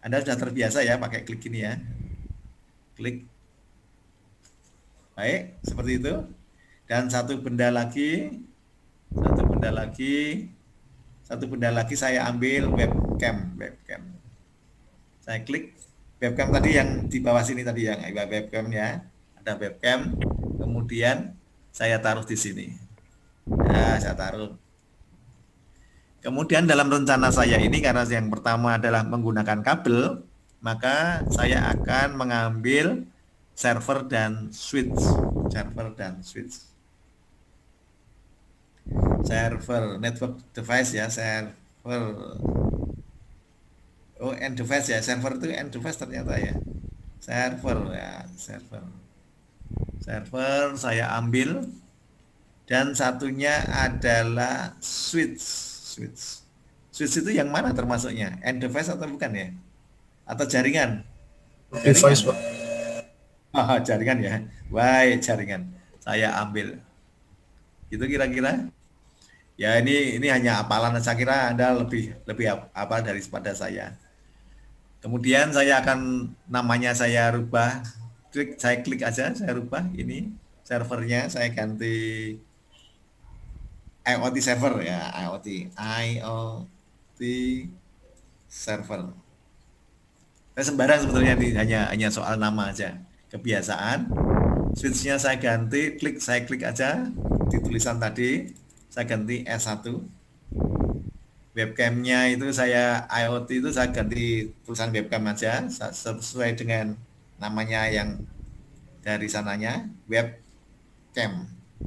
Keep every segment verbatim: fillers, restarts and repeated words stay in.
Anda sudah terbiasa ya pakai klik ini ya. Klik. Baik, seperti itu. Dan satu benda lagi, satu benda lagi, satu benda lagi saya ambil webcam, webcam. Saya klik webcam tadi yang di bawah sini tadi yang webcam ya. Ada webcam, kemudian saya taruh di sini. Ya, saya taruh. Kemudian dalam rencana saya ini karena yang pertama adalah menggunakan kabel, maka saya akan mengambil server dan switch, server dan switch. Server network device ya, server. Oh, end device ya, server itu end device ternyata ya. Server ya, server. Server saya ambil dan satunya adalah switch. Switch. Switch itu yang mana termasuknya? End device atau bukan ya? Atau jaringan? Device, Pak. Oh, jaringan ya. Baik, jaringan. Saya ambil. Itu kira-kira. Ya ini ini hanya apalan, saya kira Anda lebih lebih apa daripada saya. Kemudian saya akan namanya saya rubah. Klik, saya klik aja, saya rubah ini servernya, saya ganti IoT server ya, IoT, IoT server. Saya sembarang sebetulnya ini hanya hanya soal nama aja. Kebiasaan. Switch-nya saya ganti, klik saya klik aja di tulisan tadi, saya ganti S satu. Webcam-nya itu saya IoT itu saya ganti tulisan webcam aja sesuai dengan namanya yang dari sananya, webcam.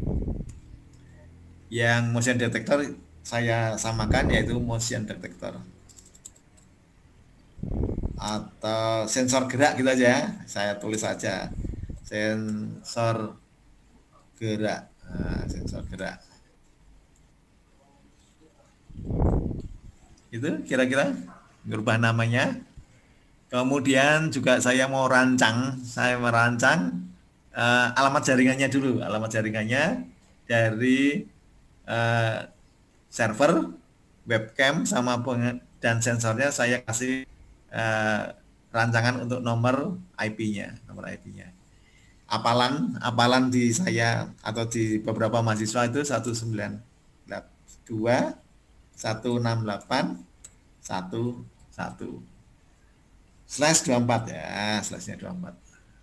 Yang motion detector saya samakan yaitu motion detector atau sensor gerak gitu aja, saya tulis saja sensor gerak. Nah, sensor gerak itu kira-kira berubah namanya. Kemudian juga saya mau rancang, saya merancang uh, alamat jaringannya dulu, alamat jaringannya dari Uh, server, webcam sama dan sensornya saya kasih uh, rancangan untuk nomor I P-nya, nomor I P-nya. Apalan, apalan di saya atau di beberapa mahasiswa itu satu sembilan dua satu enam delapan satu satu slash dua puluh empat ya, slashnya dua puluh empat.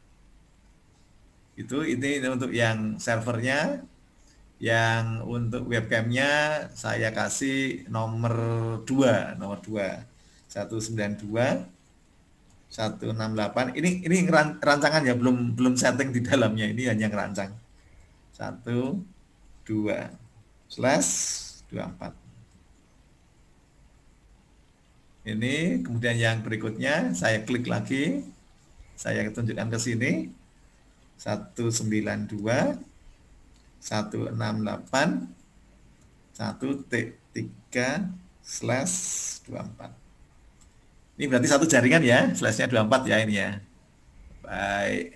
Itu ini untuk yang servernya. Yang untuk webcamnya saya kasih nomor dua, nomor dua, satu sembilan dua satu enam delapan. Ini ini rancangan ya, belum belum setting di dalamnya, ini hanya ngerancang. satu dua slash dua puluh empat. Ini kemudian yang berikutnya saya klik lagi. Saya tunjukkan ke sini. satu sembilan dua satu enam delapan satu tiga slash dua puluh empat. Ini berarti satu jaringan ya, slashnya dua puluh empat ya ini ya. Baik.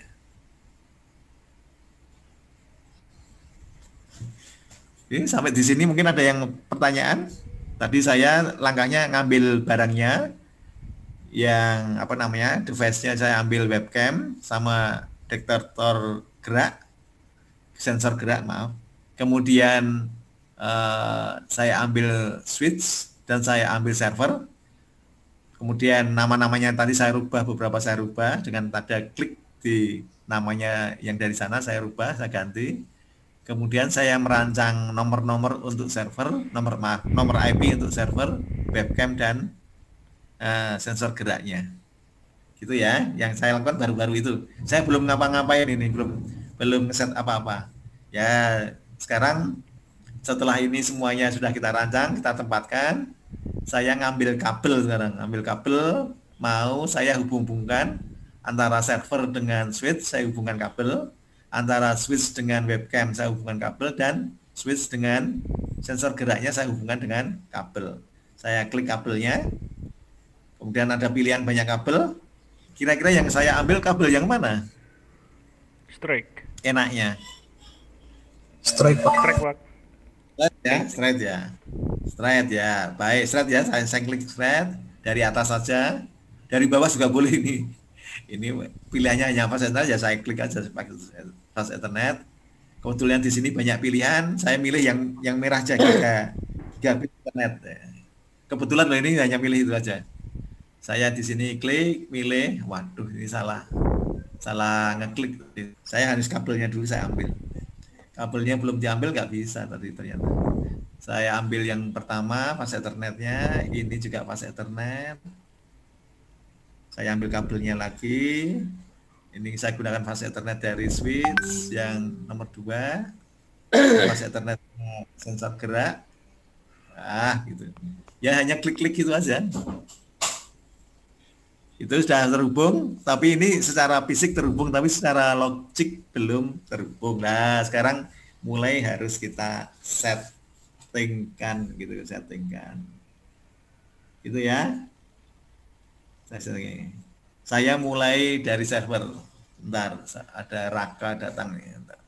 Ini sampai di sini mungkin ada yang pertanyaan. Tadi saya langkahnya ngambil barangnya, yang apa namanya, device-nya saya ambil webcam sama detektor gerak, sensor gerak maaf. Kemudian uh, saya ambil switch dan saya ambil server. Kemudian nama-namanya tadi saya rubah, beberapa saya rubah dengan tanda klik di namanya yang dari sana saya rubah, saya ganti. Kemudian saya merancang nomor-nomor untuk server, nomor maaf, nomor I P untuk server, webcam dan uh, sensor geraknya. Gitu ya, yang saya lakukan baru-baru itu. Saya belum ngapa-ngapain ini, belum belum ngeset apa-apa. Ya, sekarang setelah ini semuanya sudah kita rancang, kita tempatkan. Saya ngambil kabel sekarang, ngambil kabel, mau saya hubung-hubungkan antara server dengan switch, saya hubungkan kabel, antara switch dengan webcam saya hubungkan kabel, dan switch dengan sensor geraknya saya hubungkan dengan kabel. Saya klik kabelnya, kemudian ada pilihan banyak kabel. Kira-kira yang saya ambil kabel yang mana? Strike. Enaknya. Strike, Pak. Strike, Pak. Straight ya, straight ya. Straight ya. Baik, straight ya. Saya, saya klik straight dari atas saja. Dari bawah juga boleh ini. Ini pilihannya hanya fast Ethernet, ya saya klik aja pakai fast Ethernet. Kebetulan di sini banyak pilihan, saya milih yang yang merah aja giga gigabit Ethernet. Kebetulan loh ini hanya milih itu aja. Saya di sini klik, milih, waduh ini salah, salah ngeklik. Saya harus kabelnya dulu saya ambil. Kabelnya belum diambil nggak bisa tadi ternyata. Saya ambil yang pertama fast Ethernetnya, ini juga fast Ethernet. Saya ambil kabelnya lagi. Ini saya gunakan fast Ethernet dari switch yang nomor dua. Fast Ethernet sensor gerak. Ah, gitu. Ya hanya klik-klik gitu aja. Itu sudah terhubung, tapi ini secara fisik terhubung, tapi secara logik belum terhubung. Nah, sekarang mulai harus kita settingkan gitu, settingkan. Gitu ya. Saya mulai dari server. Bentar, ada Raka datang nih. Bentar.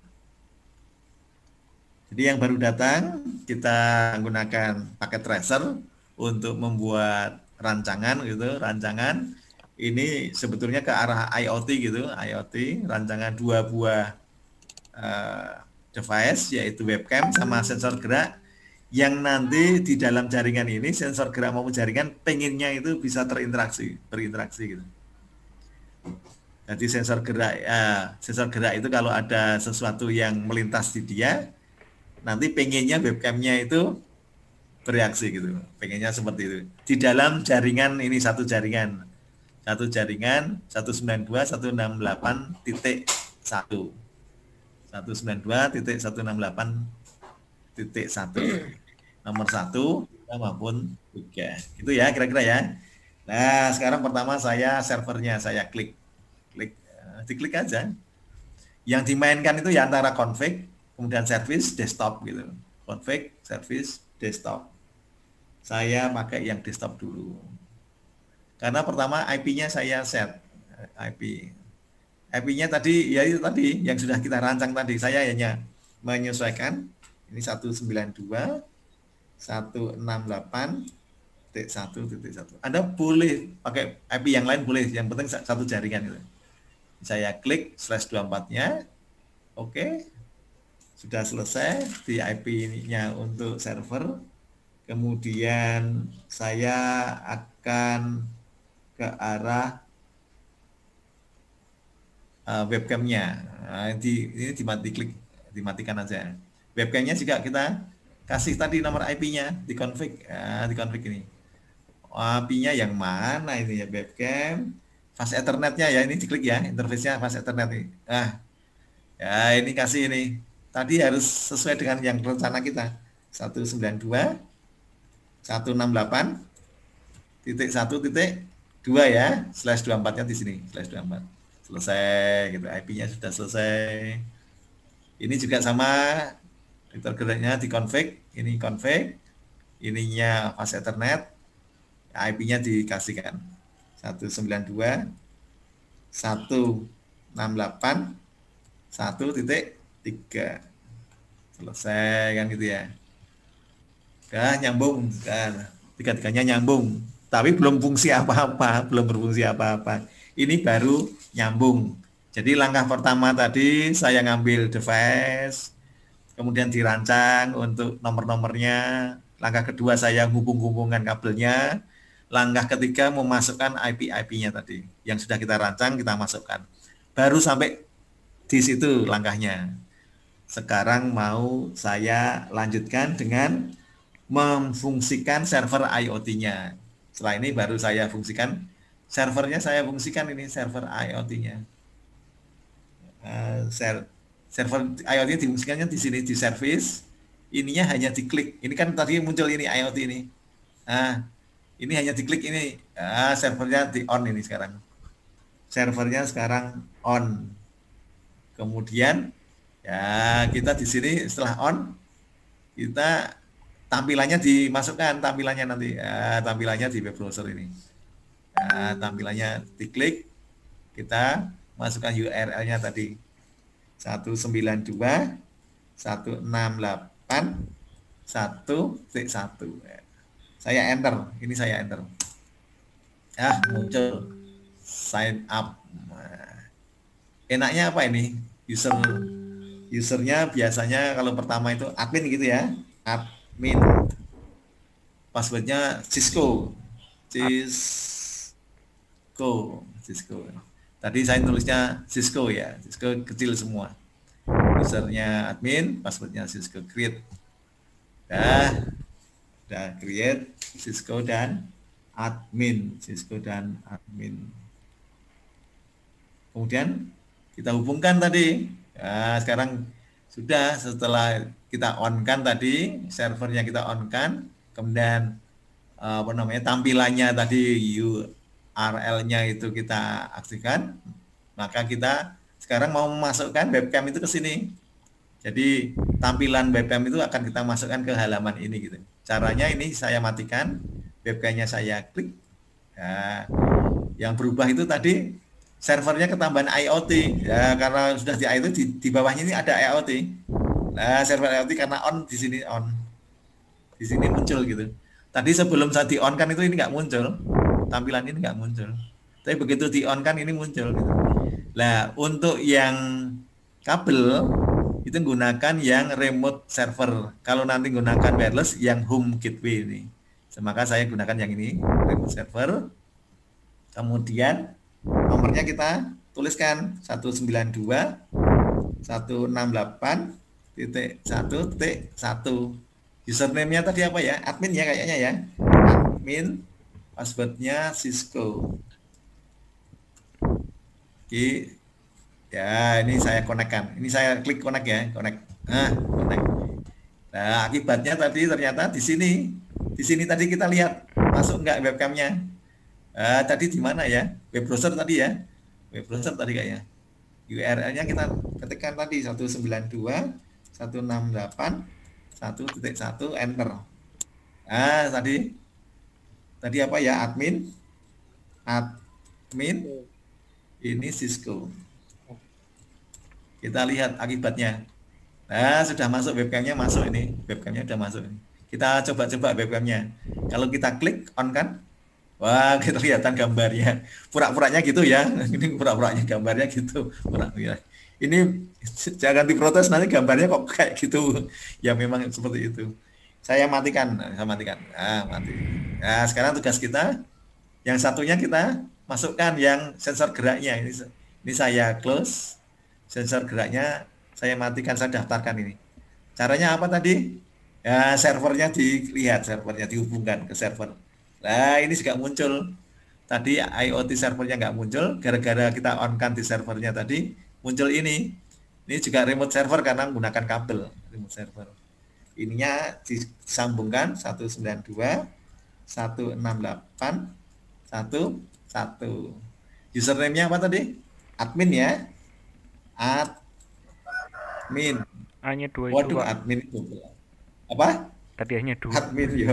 Jadi yang baru datang, kita menggunakan paket tracer untuk membuat rancangan gitu, rancangan. Ini sebetulnya ke arah IoT gitu, IoT, rancangan dua buah uh, device, yaitu webcam sama sensor gerak, yang nanti di dalam jaringan ini, sensor gerak maupun jaringan, pengennya itu bisa terinteraksi, berinteraksi gitu. Jadi sensor gerak, ya, sensor gerak itu kalau ada sesuatu yang melintas di dia, nanti pengennya webcamnya itu bereaksi gitu, pengennya seperti itu. Di dalam jaringan ini satu jaringan. Satu jaringan seratus sembilan puluh dua titik seratus enam puluh delapan titik satu seratus sembilan puluh dua titik seratus enam puluh delapan titik satu nomor satu maupun tiga itu ya kira-kira ya. Nah sekarang pertama saya servernya saya klik klik diklik aja, yang dimainkan itu ya antara config kemudian service desktop gitu, config service desktop. Saya pakai yang desktop dulu. Karena pertama I P-nya saya set I P. I P-nya tadi ya itu tadi yang sudah kita rancang tadi. Saya hanya menyesuaikan ini seratus sembilan puluh dua titik seratus enam puluh delapan titik satu titik satu. Anda boleh pakai I P yang lain boleh, yang penting satu jaringan itu. Saya klik slash dua puluh empat-nya. Oke. Sudah selesai di I P-nya untuk server. Kemudian saya akan ke arah uh, webcamnya. Nah, di, ini dimati klik, dimatikan aja. Webcamnya juga kita kasih tadi nomor I P-nya, di config, nah, di config ini. I P-nya yang mana ini ya, webcam, fast Ethernet-nya ya, ini diklik ya, interface-nya fast Ethernet ini. Nah, ya ini kasih ini. Tadi harus sesuai dengan yang rencana kita. seratus sembilan puluh dua titik seratus enam puluh delapan titik satu titik dua ya, slash dua puluh empat-nya di sini, slash dua puluh empat. Selesai gitu, I P-nya sudah selesai. Ini juga sama, intergeraknya di config, ini config, ininya fast Ethernet, I P-nya dikasihkan. seratus sembilan puluh dua titik seratus enam puluh delapan titik satu titik tiga. Selesai kan gitu ya. Udah nyambung kan, tiga-tiganya nyambung. Tapi belum fungsi apa-apa, belum berfungsi apa-apa. Ini baru nyambung. Jadi langkah pertama tadi saya ngambil device, kemudian dirancang untuk nomor-nomornya. Langkah kedua saya hubung-hubungkan kabelnya. Langkah ketiga memasukkan I P-I P-nya tadi. Yang sudah kita rancang, kita masukkan. Baru sampai di situ langkahnya. Sekarang mau saya lanjutkan dengan memfungsikan server IoT-nya. Setelah ini baru saya fungsikan servernya, saya fungsikan ini server IoT-nya. Uh, ser server IoT difungsikannya di sini di service. Ininya hanya diklik. Ini kan tadi muncul ini IoT ini. Nah, ini hanya diklik ini. Ah, servernya di on ini sekarang. Servernya sekarang on. Kemudian ya kita di sini setelah on kita tampilannya dimasukkan, tampilannya nanti, ya, tampilannya di web browser ini. Ya, tampilannya diklik, kita masukkan U R L-nya tadi seratus sembilan puluh dua titik seratus enam puluh delapan titik satu titik satu. Saya enter, ini saya enter. Ya, muncul sign up. Nah, enaknya apa ini? User usernya biasanya kalau pertama itu admin gitu ya. Admin. Passwordnya Cisco. Cisco. Cisco. Tadi saya tulisnya Cisco ya. Cisco kecil semua. Usernya admin, passwordnya Cisco. Create. Dah. Dah create Cisco dan admin, Cisco dan admin. Kemudian kita hubungkan tadi. Nah, sekarang sudah setelah kita on kan tadi, servernya kita on kan, kemudian apa namanya tampilannya tadi U R L-nya itu kita aktifkan, maka kita sekarang mau memasukkan webcam itu ke sini. Jadi tampilan webcam itu akan kita masukkan ke halaman ini gitu. Caranya ini saya matikan, webcamnya saya klik. Nah, yang berubah itu tadi servernya ketambahan I O T ya, karena sudah di I O T di, di bawahnya ini ada I O T. Nah, server I O T karena on di sini on, di sini muncul gitu. Tadi sebelum saya di on kan itu ini nggak muncul, tampilan ini nggak muncul. Tapi begitu di on kan ini muncul. Gitu. Nah, untuk yang kabel itu gunakan yang remote server. Kalau nanti gunakan wireless yang home gateway ini. Maka saya gunakan yang ini remote server. Kemudian nomornya kita tuliskan satu sembilan dua titik satu enam delapan titik satu titik satu. Username-nya tadi apa ya? Admin ya kayaknya ya. Admin, passwordnya Cisco. Oke. Ya, ini saya connect-kan. Ini saya klik connect ya, connect. Nah, connect. Nah, akibatnya tadi ternyata di sini. Di sini tadi kita lihat masuk enggak webcamnya. Uh, tadi di mana ya? Web browser tadi ya. Web browser tadi kayaknya. U R L-nya kita ketikkan tadi satu sembilan dua titik satu enam delapan titik satu titik satu enter. Nah, tadi tadi apa ya? Admin. Admin ini Cisco. Kita lihat akibatnya. Nah, sudah masuk webcamnya, masuk ini. Webcamnya sudah masuk ini. Kita coba-coba webcamnya. Kalau kita klik on kan, wah, kita kelihatan gambarnya. Pura-puranya gitu ya. Ini pura-puranya gambarnya gitu. Pura-pura. Ini jangan diprotes nanti gambarnya kok kayak gitu. Ya memang seperti itu. Saya matikan, saya matikan. Nah, mati. Nah, sekarang tugas kita yang satunya kita masukkan yang sensor geraknya. Ini ini saya close. Sensor geraknya saya matikan, saya daftarkan ini. Caranya apa tadi? Ya, servernya dilihat, servernya dihubungkan ke server. Nah, ini juga muncul. Tadi I O T servernya nggak muncul, gara-gara kita on-kan di servernya tadi, muncul ini. Ini juga remote server karena menggunakan kabel remote server. Ininya disambungkan satu sembilan dua titik satu enam delapan titik satu titik satu. Username-nya apa tadi? Admin ya. Admin. Hanya dua itu, Waduh, Pak. admin itu. Apa? Tadi hanya dua. Admin, yo.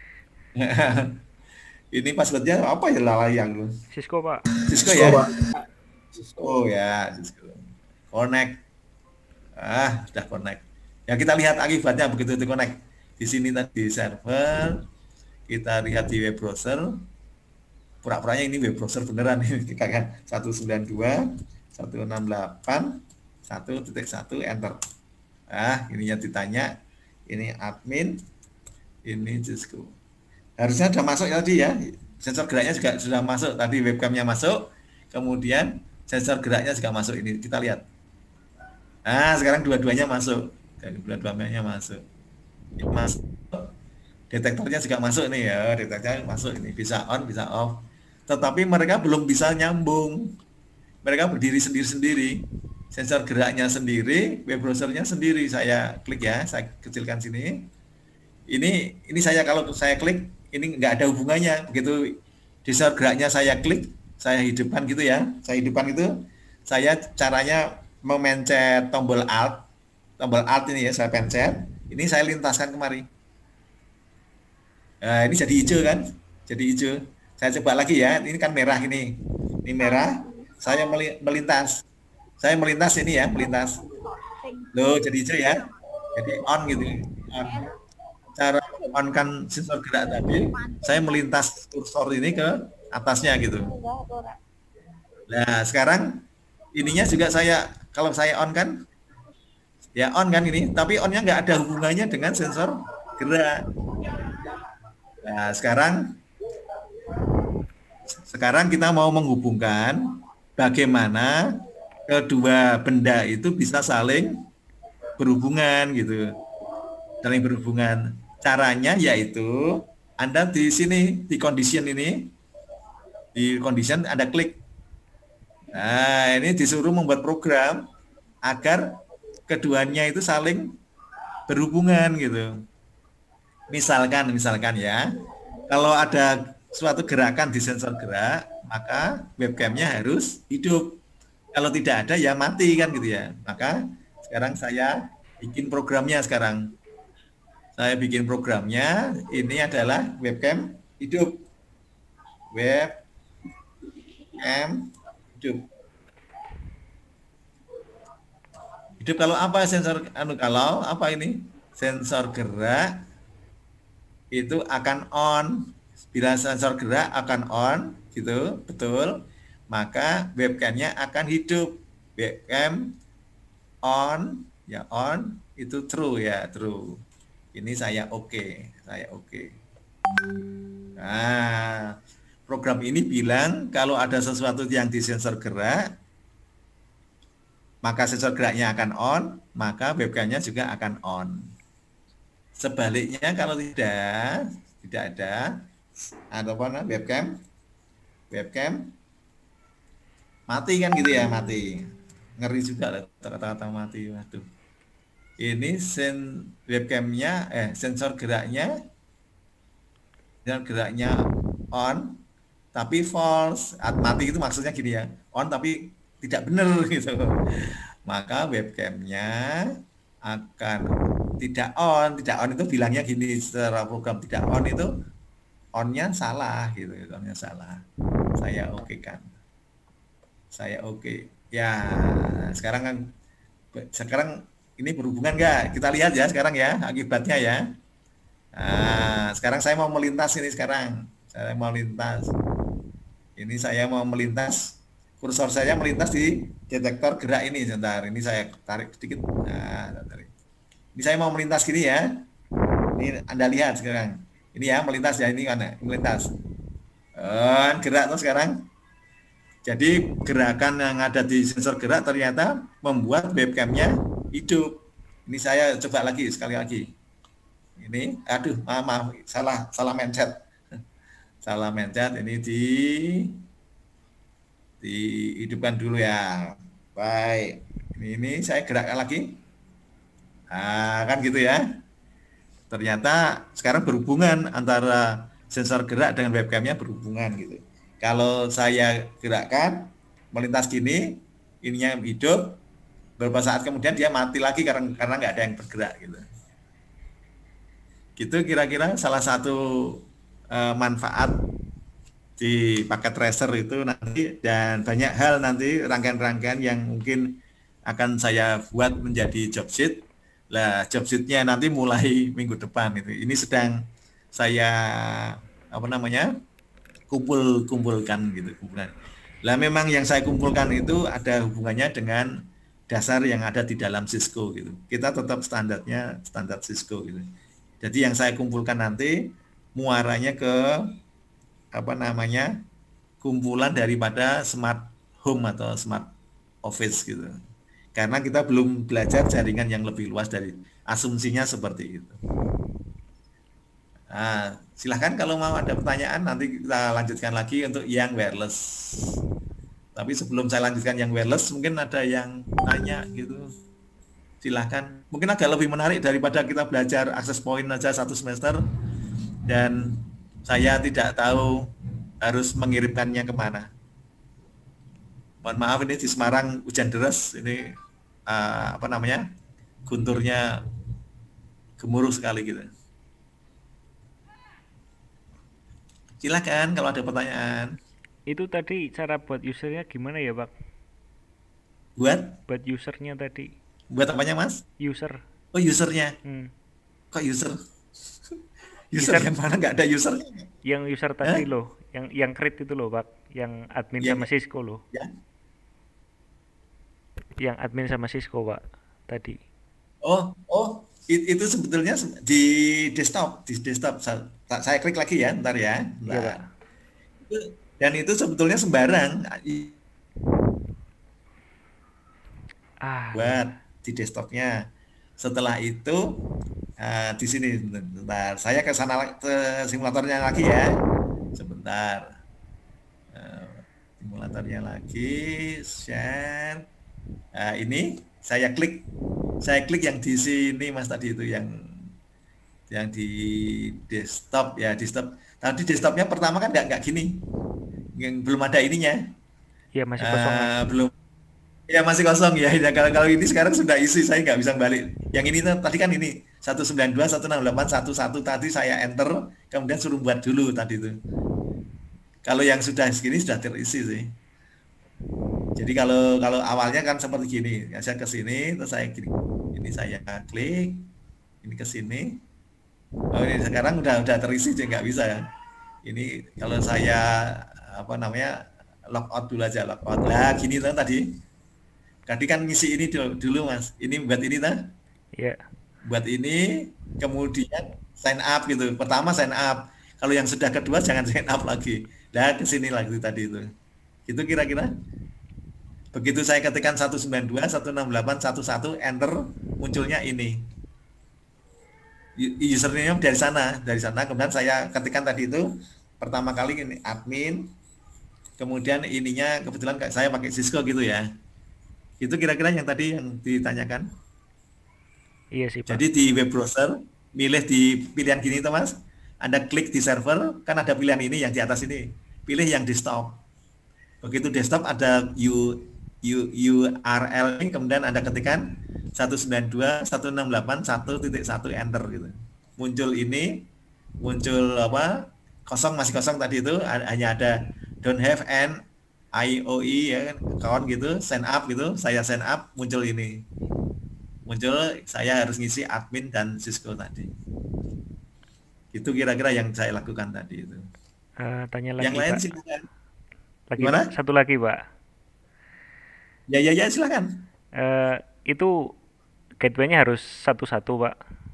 Ini passwordnya apa ya lalayang lu? Cisco, Pak. Cisco, Cisco, ya? Pak. Oh ya, Cisco. Connect. Ah, sudah connect. Ya kita lihat akibatnya begitu itu connect. Di sini tadi server, kita lihat di web browser. Pura-puranya ini web browser beneran ini kan satu sembilan dua titik satu enam delapan titik satu titik satu enter. Ah, ininya ditanya. Ini admin, ini Cisco. Harusnya sudah masuk ya tadi ya. Sensor geraknya juga sudah masuk. Tadi webcamnya masuk. Kemudian sensor geraknya juga masuk. Ini kita lihat. Nah, sekarang dua-duanya masuk. Dua-duanya masuk. Ini masuk. Detektornya juga masuk nih ya. Detektornya masuk ini. Bisa on, bisa off. Tetapi mereka belum bisa nyambung. Mereka berdiri sendiri-sendiri. Sensor geraknya sendiri, web browsernya sendiri. Saya klik ya, saya kecilkan sini. Ini ini saya kalau saya klik, ini nggak ada hubungannya. Begitu sensor geraknya saya klik, saya hidupkan gitu ya. Saya hidupkan itu, saya caranya memencet tombol Alt. Tombol Alt ini ya, saya pencet. Ini saya lintaskan kemari. Nah, ini jadi hijau kan? Jadi hijau. Saya coba lagi ya, ini kan merah ini. Ini merah, saya melintas. Saya melintas ini ya, melintas. Loh, jadi hijau ya. Jadi on gitu. On. Cara on kan sensor gerak tadi, saya melintas kursor ini ke atasnya gitu. Nah, sekarang ininya juga saya, kalau saya on kan, ya on kan ini, tapi onnya nggak ada hubungannya dengan sensor gerak. Nah, sekarang sekarang kita mau menghubungkan bagaimana kedua benda itu bisa saling berhubungan gitu, saling berhubungan. Caranya yaitu Anda di sini di condition ini, di condition Anda klik. Nah, ini disuruh membuat program agar keduanya itu saling berhubungan gitu. Misalkan, misalkan ya, kalau ada suatu gerakan di sensor gerak, maka webcamnya harus hidup. Kalau tidak ada ya mati kan gitu ya. Maka sekarang saya bikin programnya sekarang. Saya bikin programnya, ini adalah webcam hidup. Webcam hidup. Hidup kalau apa sensor anu kalau apa ini? Sensor gerak itu akan on. Bila sensor gerak akan on gitu, betul. Maka webcamnya akan hidup. Webcam on, ya on, itu true ya, true. Ini saya oke, okay. saya oke. Okay. Nah, program ini bilang kalau ada sesuatu yang di sensor gerak, maka sensor geraknya akan on, maka webcamnya juga akan on. Sebaliknya kalau tidak, tidak ada, atau apa webcam, webcam mati kan gitu ya, mati. Ngeri juga kata-kata mati, waduh. Ini sen webcamnya, eh sensor geraknya, sensor geraknya on, tapi false. Mati itu maksudnya gini ya, on tapi tidak benar gitu. Maka webcamnya akan tidak on, tidak on itu bilangnya gini secara program tidak on itu onnya salah gitu, onnya salah. Saya oke okay kan, saya oke. Okay. Ya sekarang kan, sekarang ini berhubungan nggak? Kita lihat ya sekarang ya akibatnya ya. Nah, sekarang saya mau melintas ini sekarang. Saya mau melintas. Ini saya mau melintas. Kursor saya melintas di detektor gerak ini. Sebentar, ini saya tarik sedikit. Nah, tarik. Ini saya mau melintas gini ya. Ini Anda lihat sekarang. Ini ya melintas ya, ini kan melintas. Dan gerak tuh sekarang. Jadi gerakan yang ada di sensor gerak ternyata membuat webcamnya hidup. Ini saya coba lagi sekali lagi. Ini, aduh, maaf, maaf salah, salah mencet, salah mencet. Ini di dihidupkan dulu ya. Baik. Ini, ini saya gerakkan lagi. Nah, kan gitu ya. Ternyata sekarang berhubungan antara sensor gerak dengan webcamnya berhubungan gitu. Kalau saya gerakkan melintas gini, ininya hidup. Beberapa saat kemudian dia mati lagi karena karena nggak ada yang bergerak gitu. Gitu kira-kira salah satu uh, manfaat di paket tracer itu nanti, dan banyak hal nanti rangkaian-rangkaian yang mungkin akan saya buat menjadi job sheet. Lah job sheetnya nanti mulai minggu depan itu. Ini sedang saya apa namanya kumpul-kumpulkan gitu, kumpulan. Lah memang yang saya kumpulkan itu ada hubungannya dengan dasar yang ada di dalam Cisco gitu. Kita tetap standarnya standar Cisco gitu. Jadi yang saya kumpulkan nanti muaranya ke apa namanya kumpulan daripada smart home atau smart office gitu. Karena kita belum belajar jaringan yang lebih luas dari asumsinya seperti itu. Nah, silahkan kalau mau ada pertanyaan nanti kita lanjutkan lagi untuk yang wireless. Tapi sebelum saya lanjutkan yang wireless, mungkin ada yang tanya gitu. Silahkan. Mungkin agak lebih menarik daripada kita belajar access point aja satu semester. Dan saya tidak tahu harus mengirimkannya kemana. Mohon maaf ini di Semarang hujan deras. Ini uh, apa namanya? Gunturnya gemuruh sekali gitu. Silakan kalau ada pertanyaan. Itu tadi cara buat usernya gimana ya, Pak? Buat? Buat usernya tadi. Buat apanya, Mas? User. Oh, usernya. Hmm. Kok user? User User yang mana nggak ada usernya? yang user Hah? tadi loh, yang yang create itu loh, Pak. Yang admin Yang sama Cisco loh. ya. Yang admin sama Cisco, Pak. Tadi. Oh, oh, it- itu sebetulnya se- di desktop, di desktop. Sa- sa- Saya klik lagi ya, ntar ya. Iya, Pak. Ntar. Itu- Dan itu sebetulnya sembarang i- Ah, buat iya. di desktopnya. Setelah itu eh, di sini, sebentar. Saya ke sana la- ke simulatornya lagi ya. Sebentar. Eh, Simulatornya lagi, share. Nah, ini saya klik, saya klik yang di sini Mas tadi itu yang yang di desktop ya, desktop. Tadi desktopnya pertama kan nggak nggak gini, yang belum ada ininya. Iya, masih kosongan. Eh, belum, ya masih kosong ya. Ya, kalau kalau ini sekarang sudah isi, saya nggak bisa balik. Yang ini tuh, tadi kan ini satu sembilan dua satu enam delapan satu satu tadi saya enter, kemudian suruh buat dulu tadi itu. Kalau yang sudah segini sudah terisi sih. Jadi kalau kalau awalnya kan seperti gini, ya saya ke sini terus saya klik, ini saya klik, ini ke sini. Oh ini sekarang udah udah terisi jadi nggak bisa ya. Ini kalau saya apa namanya logout dulu aja logout. Lah gini tuh tadi. Tadi kan ngisi ini dulu, dulu Mas. Ini buat ini tuh, Iya. buat ini kemudian sign up gitu. Pertama sign up. Kalau yang sudah kedua jangan sign up lagi. Nah ke sini lagi tadi itu. Itu kira-kira. Begitu saya ketikkan satu sembilan dua satu enam delapan satu satu enter munculnya ini. U- Username dari sana, dari sana kemudian saya ketikkan tadi itu pertama kali ini admin, kemudian ininya kebetulan kayak saya pakai Cisco gitu ya. Itu kira-kira yang tadi yang ditanyakan. Iya sih, Pak. Jadi di web browser milih di pilihan gini tuh Mas. Anda klik di server kan ada pilihan ini yang di atas ini. Pilih yang desktop. Begitu desktop ada U, U, U R L ini kemudian Anda ketikkan satu sembilan dua dot satu enam delapan dot satu titik satu enter gitu. Muncul ini, muncul apa? Kosong masih kosong tadi itu a- hanya ada don't have an I O E ya kan account gitu, sign up gitu. Saya sign up muncul ini. Muncul saya harus ngisi admin dan Cisco tadi. Itu kira-kira yang saya lakukan tadi itu. Eh, tanya Yang lagi, lain Pak. silakan. Lagi, Gimana? Pak. Satu lagi, Pak. Ya ya ya silakan. Eh, itu gateway-nya harus satu-satu, Pak.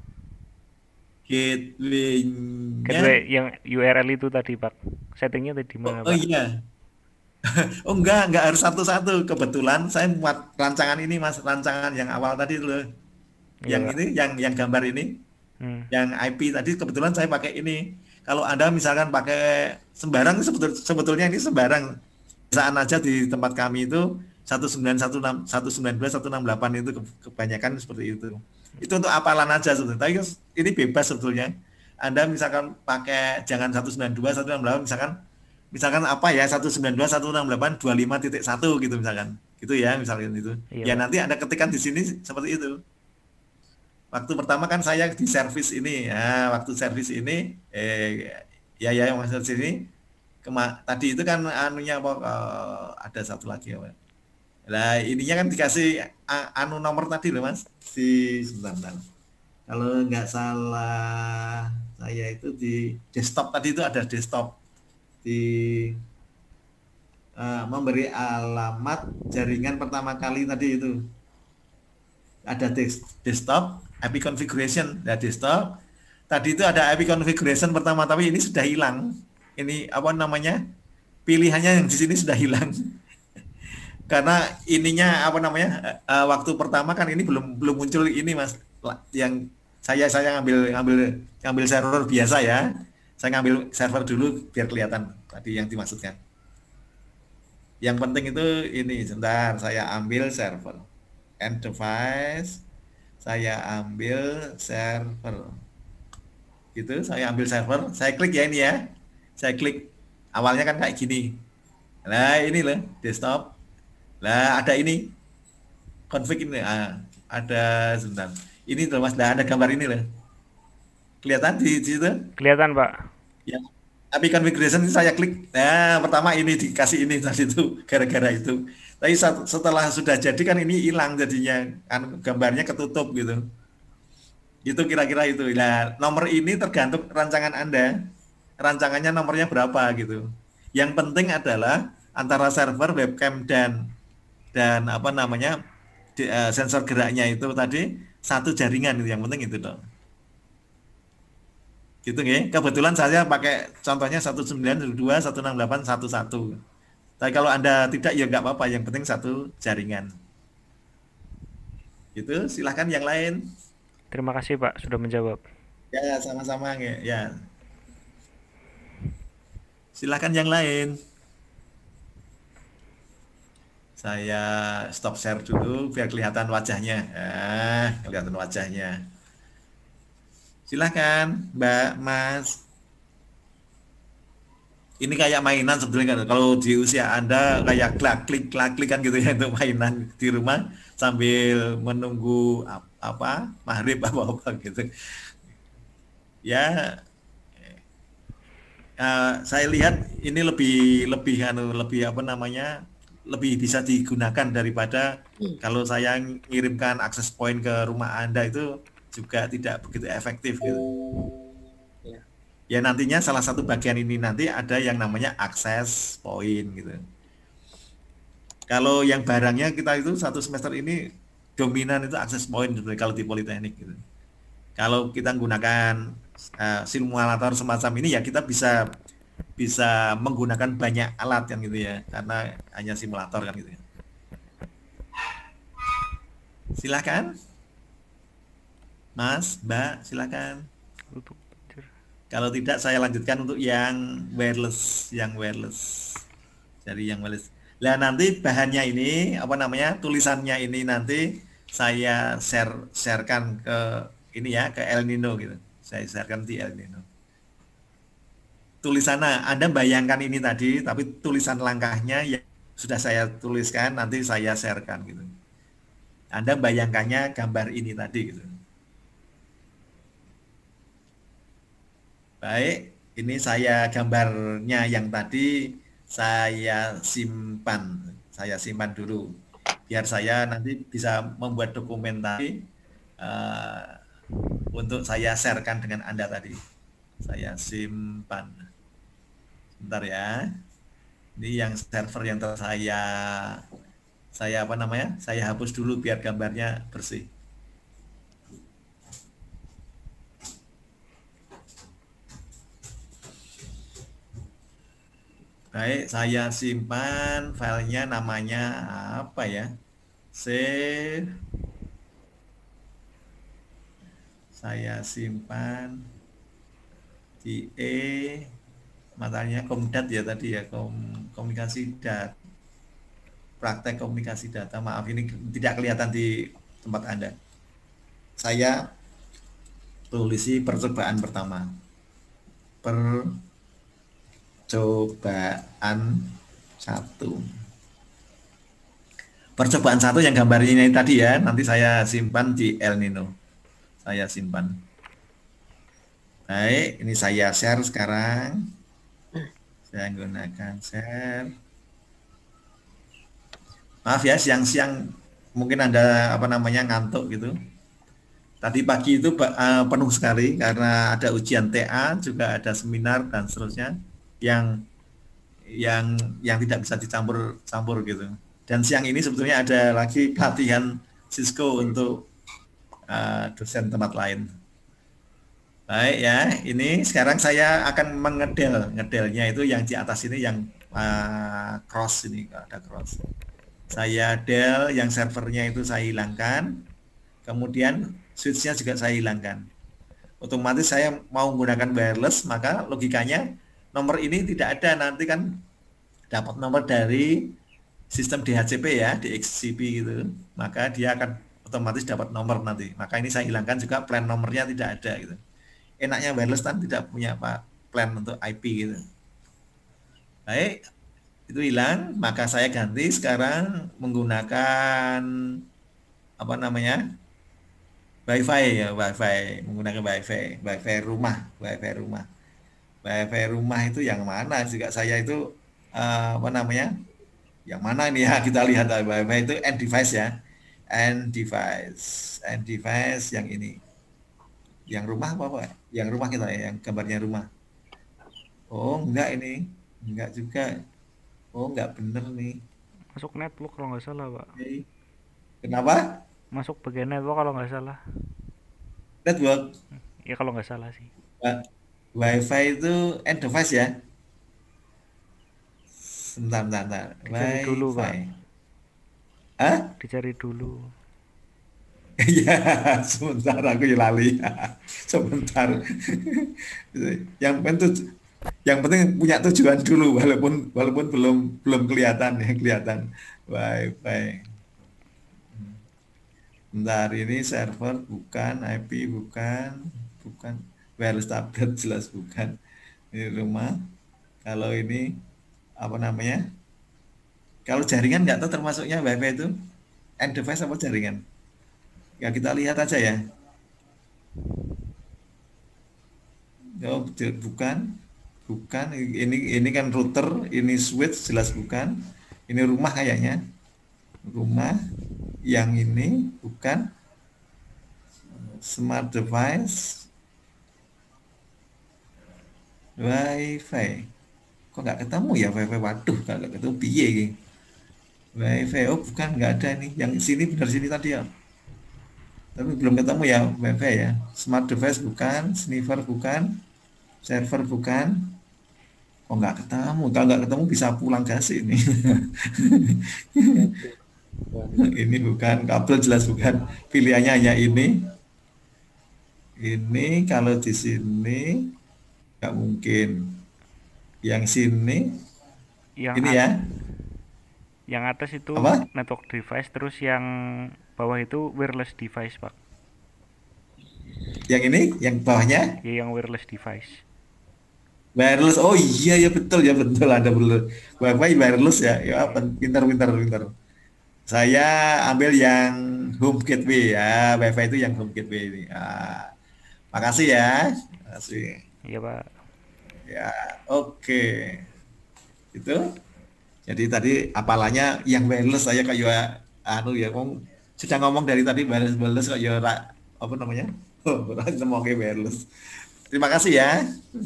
Gateway-nya Gateway yang U R L itu tadi, Pak. Settingnya tadi di oh, mana, oh Pak? iya. Oh enggak, enggak harus satu-satu. Kebetulan saya buat rancangan ini Mas, rancangan yang awal tadi loh. Iya, Yang Pak. ini, yang yang gambar ini, Hmm. yang I P tadi kebetulan saya pakai ini. Kalau Anda misalkan pakai sembarang sebetul, sebetulnya ini sembarang. Biasaan aja di tempat kami itu satu sembilan satu enam satu sembilan dua satu enam delapan itu ke- kebanyakan seperti itu. Itu untuk apalan aja sebetulnya. Tapi ini bebas sebetulnya. Anda misalkan pakai jangan satu sembilan dua satu enam delapan misalkan misalkan apa ya satu sembilan dua satu enam delapan dua lima titik satu gitu misalkan. Gitu ya misalkan itu. Iya, Ya Pak. nanti Anda ketikkan di sini seperti itu. Waktu pertama kan saya di servis ini, ya, waktu servis ini, eh, ya ya yang maksud sini, kema tadi itu kan anunya apa? eh, ada satu lagi apa? Lah ininya kan dikasih a- anu nomor tadi loh Mas, si sebentar, sebentar. Kalau nggak salah saya itu di desktop tadi itu ada desktop di eh, memberi alamat jaringan pertama kali tadi itu ada des- desktop, I P configuration, ada desktop. Tadi itu ada I P configuration pertama, tapi ini sudah hilang. Ini apa namanya? Pilihannya yang di sini sudah hilang. Karena ininya apa namanya? eh, waktu pertama kan ini belum belum muncul ini Mas. La- Yang saya saya ngambil ngambil ngambil server biasa ya. Saya ngambil server dulu biar kelihatan tadi yang dimaksudkan. Yang penting itu ini, sebentar saya ambil server. End device, saya ambil server. Gitu, saya ambil server, saya klik ya ini ya. Saya klik. Awalnya kan kayak gini. Nah, ini loh, desktop. Lah, ada ini. Config ini. Ah, ada sebentar. Ini tuh Mas, nah, ada gambar ini loh. Kelihatan di di situ? Kelihatan, Pak. Ya. Tapi configuration ini saya klik. Nah, pertama ini dikasih ini tadi itu gara-gara itu. Tapi sat- setelah sudah jadi kan ini hilang jadinya kan gambarnya ketutup gitu. Itu kira-kira itu. Nah, nomor ini tergantung rancangan Anda. Rancangannya nomornya berapa gitu. Yang penting adalah antara server, webcam dan dan apa namanya di- eh, sensor geraknya itu tadi satu jaringan itu yang penting itu dong. Gitu nggih. Kebetulan saya pakai contohnya satu sembilan dua satu enam delapan satu satu. Tapi kalau Anda tidak ya nggak apa-apa, yang penting satu jaringan. Gitu, silahkan yang lain. Terima kasih Pak sudah menjawab. Ya, sama-sama nggih. Ya, silahkan yang lain. Saya stop share dulu biar kelihatan wajahnya. Ah, kelihatan wajahnya. Silahkan, Mbak, Mas. Ini kayak mainan sebetulnya kan. Kalau di usia Anda kayak klik klik klik kan gitu ya untuk mainan di rumah sambil menunggu ap- apa maghrib apa apa gitu. Ya, eh, saya lihat ini lebih lebih anu lebih apa namanya lebih bisa digunakan daripada kalau saya ngirimkan akses point ke rumah Anda itu juga tidak begitu efektif gitu. Ya. Ya nantinya salah satu bagian ini nanti ada yang namanya akses point gitu. Kalau yang barangnya kita itu satu semester ini dominan itu akses point gitu, kalau di Politeknik gitu. Kalau kita menggunakan uh, simulator semacam ini ya kita bisa bisa menggunakan banyak alat kan gitu ya, karena hanya simulator kan gitu ya. Silakan, Mas, Mbak, silakan. Untuk Kalau tidak saya lanjutkan untuk yang wireless, yang wireless. Jadi yang wireless. Nah nanti bahannya ini apa namanya tulisannya ini nanti saya share sharekan ke ini ya ke El Nino gitu. Saya sharekan di El Nino. Tulisannya Anda bayangkan ini tadi, tapi tulisan langkahnya yang sudah saya tuliskan nanti saya sharekan gitu. Anda bayangkannya gambar ini tadi gitu. Baik, ini saya gambarnya yang tadi saya simpan, saya simpan dulu, biar saya nanti bisa membuat dokumen tadi uh, untuk saya sharekan dengan Anda tadi. Saya simpan, sebentar ya. Ini yang server yang ter saya, saya apa namanya? Saya hapus dulu biar gambarnya bersih. Baik, saya simpan filenya namanya apa ya? Save. Saya simpan di E matanya Komdat ya tadi ya, kom, komunikasi data. Praktek komunikasi data. Maaf ini tidak kelihatan di tempat Anda. Saya tulisi percobaan pertama. Per Percobaan satu. Percobaan satu yang gambarnya ini tadi ya, nanti saya simpan di El Nino. Saya simpan. Baik, ini saya share sekarang. Saya gunakan share. Maaf ya, siang-siang mungkin Anda apa namanya ngantuk gitu. Tadi pagi itu uh, penuh sekali karena ada ujian T A, juga ada seminar dan seterusnya. yang yang yang tidak bisa dicampur-campur gitu. Dan siang ini sebetulnya ada lagi pelatihan Cisco untuk uh, dosen tempat lain. Baik ya, ini sekarang saya akan mengedel, ngedelnya itu yang di atas ini yang uh, cross ini, ada cross. Saya del yang servernya itu saya hilangkan, kemudian switch-nya juga saya hilangkan. Otomatis saya mau menggunakan wireless, maka logikanya nomor ini tidak ada, nanti kan dapat nomor dari sistem D H C P ya, D X C P gitu, maka dia akan otomatis dapat nomor nanti. Maka ini saya hilangkan juga, plan nomornya tidak ada gitu. Enaknya wireless kan tidak punya apa plan untuk I P gitu. Baik, itu hilang, maka saya ganti sekarang menggunakan apa namanya WiFi ya, WiFi, menggunakan WiFi, WiFi rumah, WiFi rumah. WiFi rumah itu yang mana? Juga saya itu uh, apa namanya? Yang mana ini ya? Kita lihat WiFi itu end device ya, end device, end device yang ini. Yang rumah apa Pak? Yang rumah kita ya, yang gambarnya rumah. Oh, enggak ini. Enggak juga. Oh, enggak bener nih. Masuk network kalau nggak salah, Pak. Oke. Kenapa? Masuk bagian network kalau nggak salah. Network. Ya kalau nggak salah sih. Wa- WiFi itu end device ya? Sebentar, bentar, bentar. Dicari dulu, Pak. WiFi. Hah? Dicari dulu. Ya, sebentar aku ya lali. Sebentar. Yang penting yang penting punya tujuan dulu walaupun walaupun belum belum kelihatan ya kelihatan. WiFi. Bentar, ini server bukan, I P bukan, bukan, wireless tablet jelas bukan. Ini rumah. Kalau ini apa namanya? Kalau jaringan nggak tahu termasuknya WiFi itu end device apa jaringan? Ya kita lihat aja ya. Oh, betul, bukan, bukan. Ini ini kan router, ini switch jelas bukan. Ini rumah kayaknya. Rumah. Yang ini bukan. Smart device. WiFi. Kok nggak ketemu ya WiFi? Waduh, nggak ketemu piye ini. WiFi, oh bukan, nggak ada nih. Yang sini benar sini tadi ya. Tapi belum ketemu ya WiFi ya. Smart device bukan, sniffer bukan, server bukan. Oh nggak ketemu. Kalau nggak ketemu bisa pulang gas ini. Ini bukan, kabel jelas bukan. Pilihannya hanya ini. Ini kalau di sini nggak mungkin. Yang sini, Yang ini at- ya. yang atas itu Apa? network device, terus yang bawah itu wireless device, Pak. Yang ini, yang bawahnya Ya, yang wireless device. wireless. Oh iya ya betul ya betul ada betul. WiFi wireless ya. Ya pintar pintar pintar. Saya ambil yang home gateway ya. WiFi itu yang home gateway ini. Ah, makasih ya. Makasih. Iya, Pak. Ya, oke. Itu. Jadi tadi apalanya yang wireless saya kayak anu ya, ngomong sudah ngomong dari tadi wireless wireless kok ya ora- apa namanya? Oh, ora nemoke wireless. Terima kasih ya.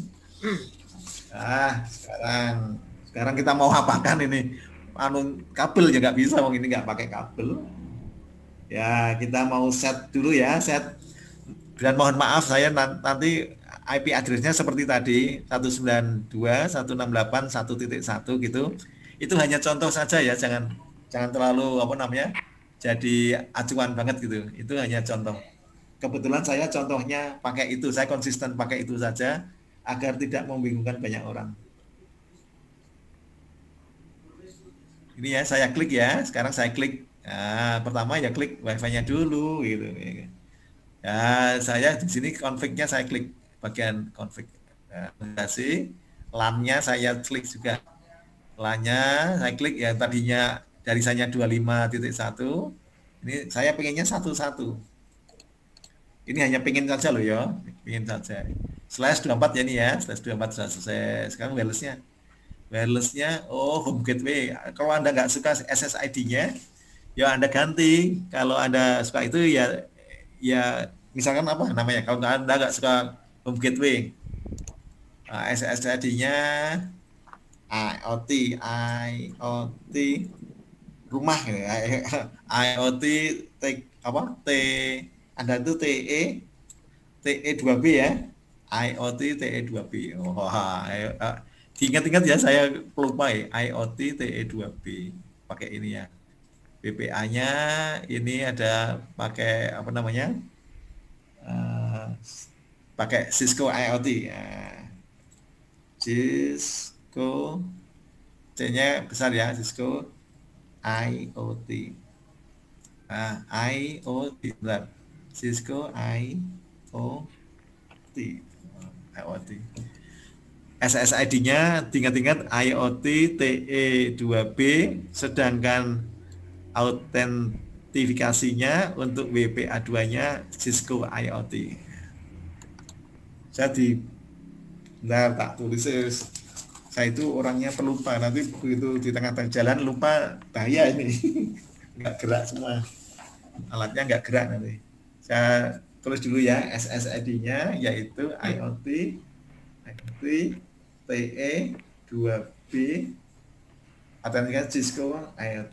Ah, sekarang sekarang kita mau apakan ini? Anu kabel ya nggak bisa, wong ini nggak pakai kabel. Ya, kita mau set dulu ya, set. Dan mohon maaf saya nan- nanti I P address-nya seperti tadi satu sembilan dua dot satu enam delapan dot satu titik satu gitu. Itu hanya contoh saja ya, jangan jangan terlalu apa namanya? Jadi acuan banget gitu. Itu hanya contoh. Kebetulan saya contohnya pakai itu, saya konsisten pakai itu saja agar tidak membingungkan banyak orang. Ini ya saya klik ya. Sekarang saya klik. Nah, pertama ya klik WiFi-nya dulu gitu. Ya, saya di sini config-nya saya klik bagian config. Nah, kasih LAN-nya saya klik juga. LAN-nya saya klik yang tadinya dari saya dua puluh lima titik satu. Ini saya pengennya satu satu. Ini hanya pengen saja loh ya, pengen saja. Slash dua puluh empat ya ini ya, slash dua puluh empat sudah selesai. Sekarang wireless-nya. Wireless-nya, oh home gateway. Kalau Anda nggak suka S S I D-nya, ya Anda ganti. Kalau Anda suka itu ya ya misalkan apa namanya? Kalau Anda nggak suka home gateway, nah, S S I D-nya IoT, IoT rumah gitu. IoT T apa? T Anda itu T E T E dua B ya. IoT T E dua B. Oh, uh, diingat-ingat ya saya lupa ya. IoT T E dua B. Pakai ini ya. B P A-nya ini ada pakai apa namanya? Uh, pakai Cisco IoT. Uh, Cisco C-nya besar ya, Cisco IoT. Nah, IoT benar. Cisco IoT. IoT. S S I D-nya tingkat-tingkat IoT T E dua B, sedangkan autentifikasinya untuk W P A dua-nya Cisco IoT. Jadi, bentar tak tulis. Saya itu orangnya pelupa, nanti begitu di tengah-tengah jalan lupa, bahaya ini. Nggak gerak semua. Alatnya nggak gerak nanti. Saya tulis dulu ya S S I D-nya yaitu IoT IoT T E dua B autentikasi Cisco IoT.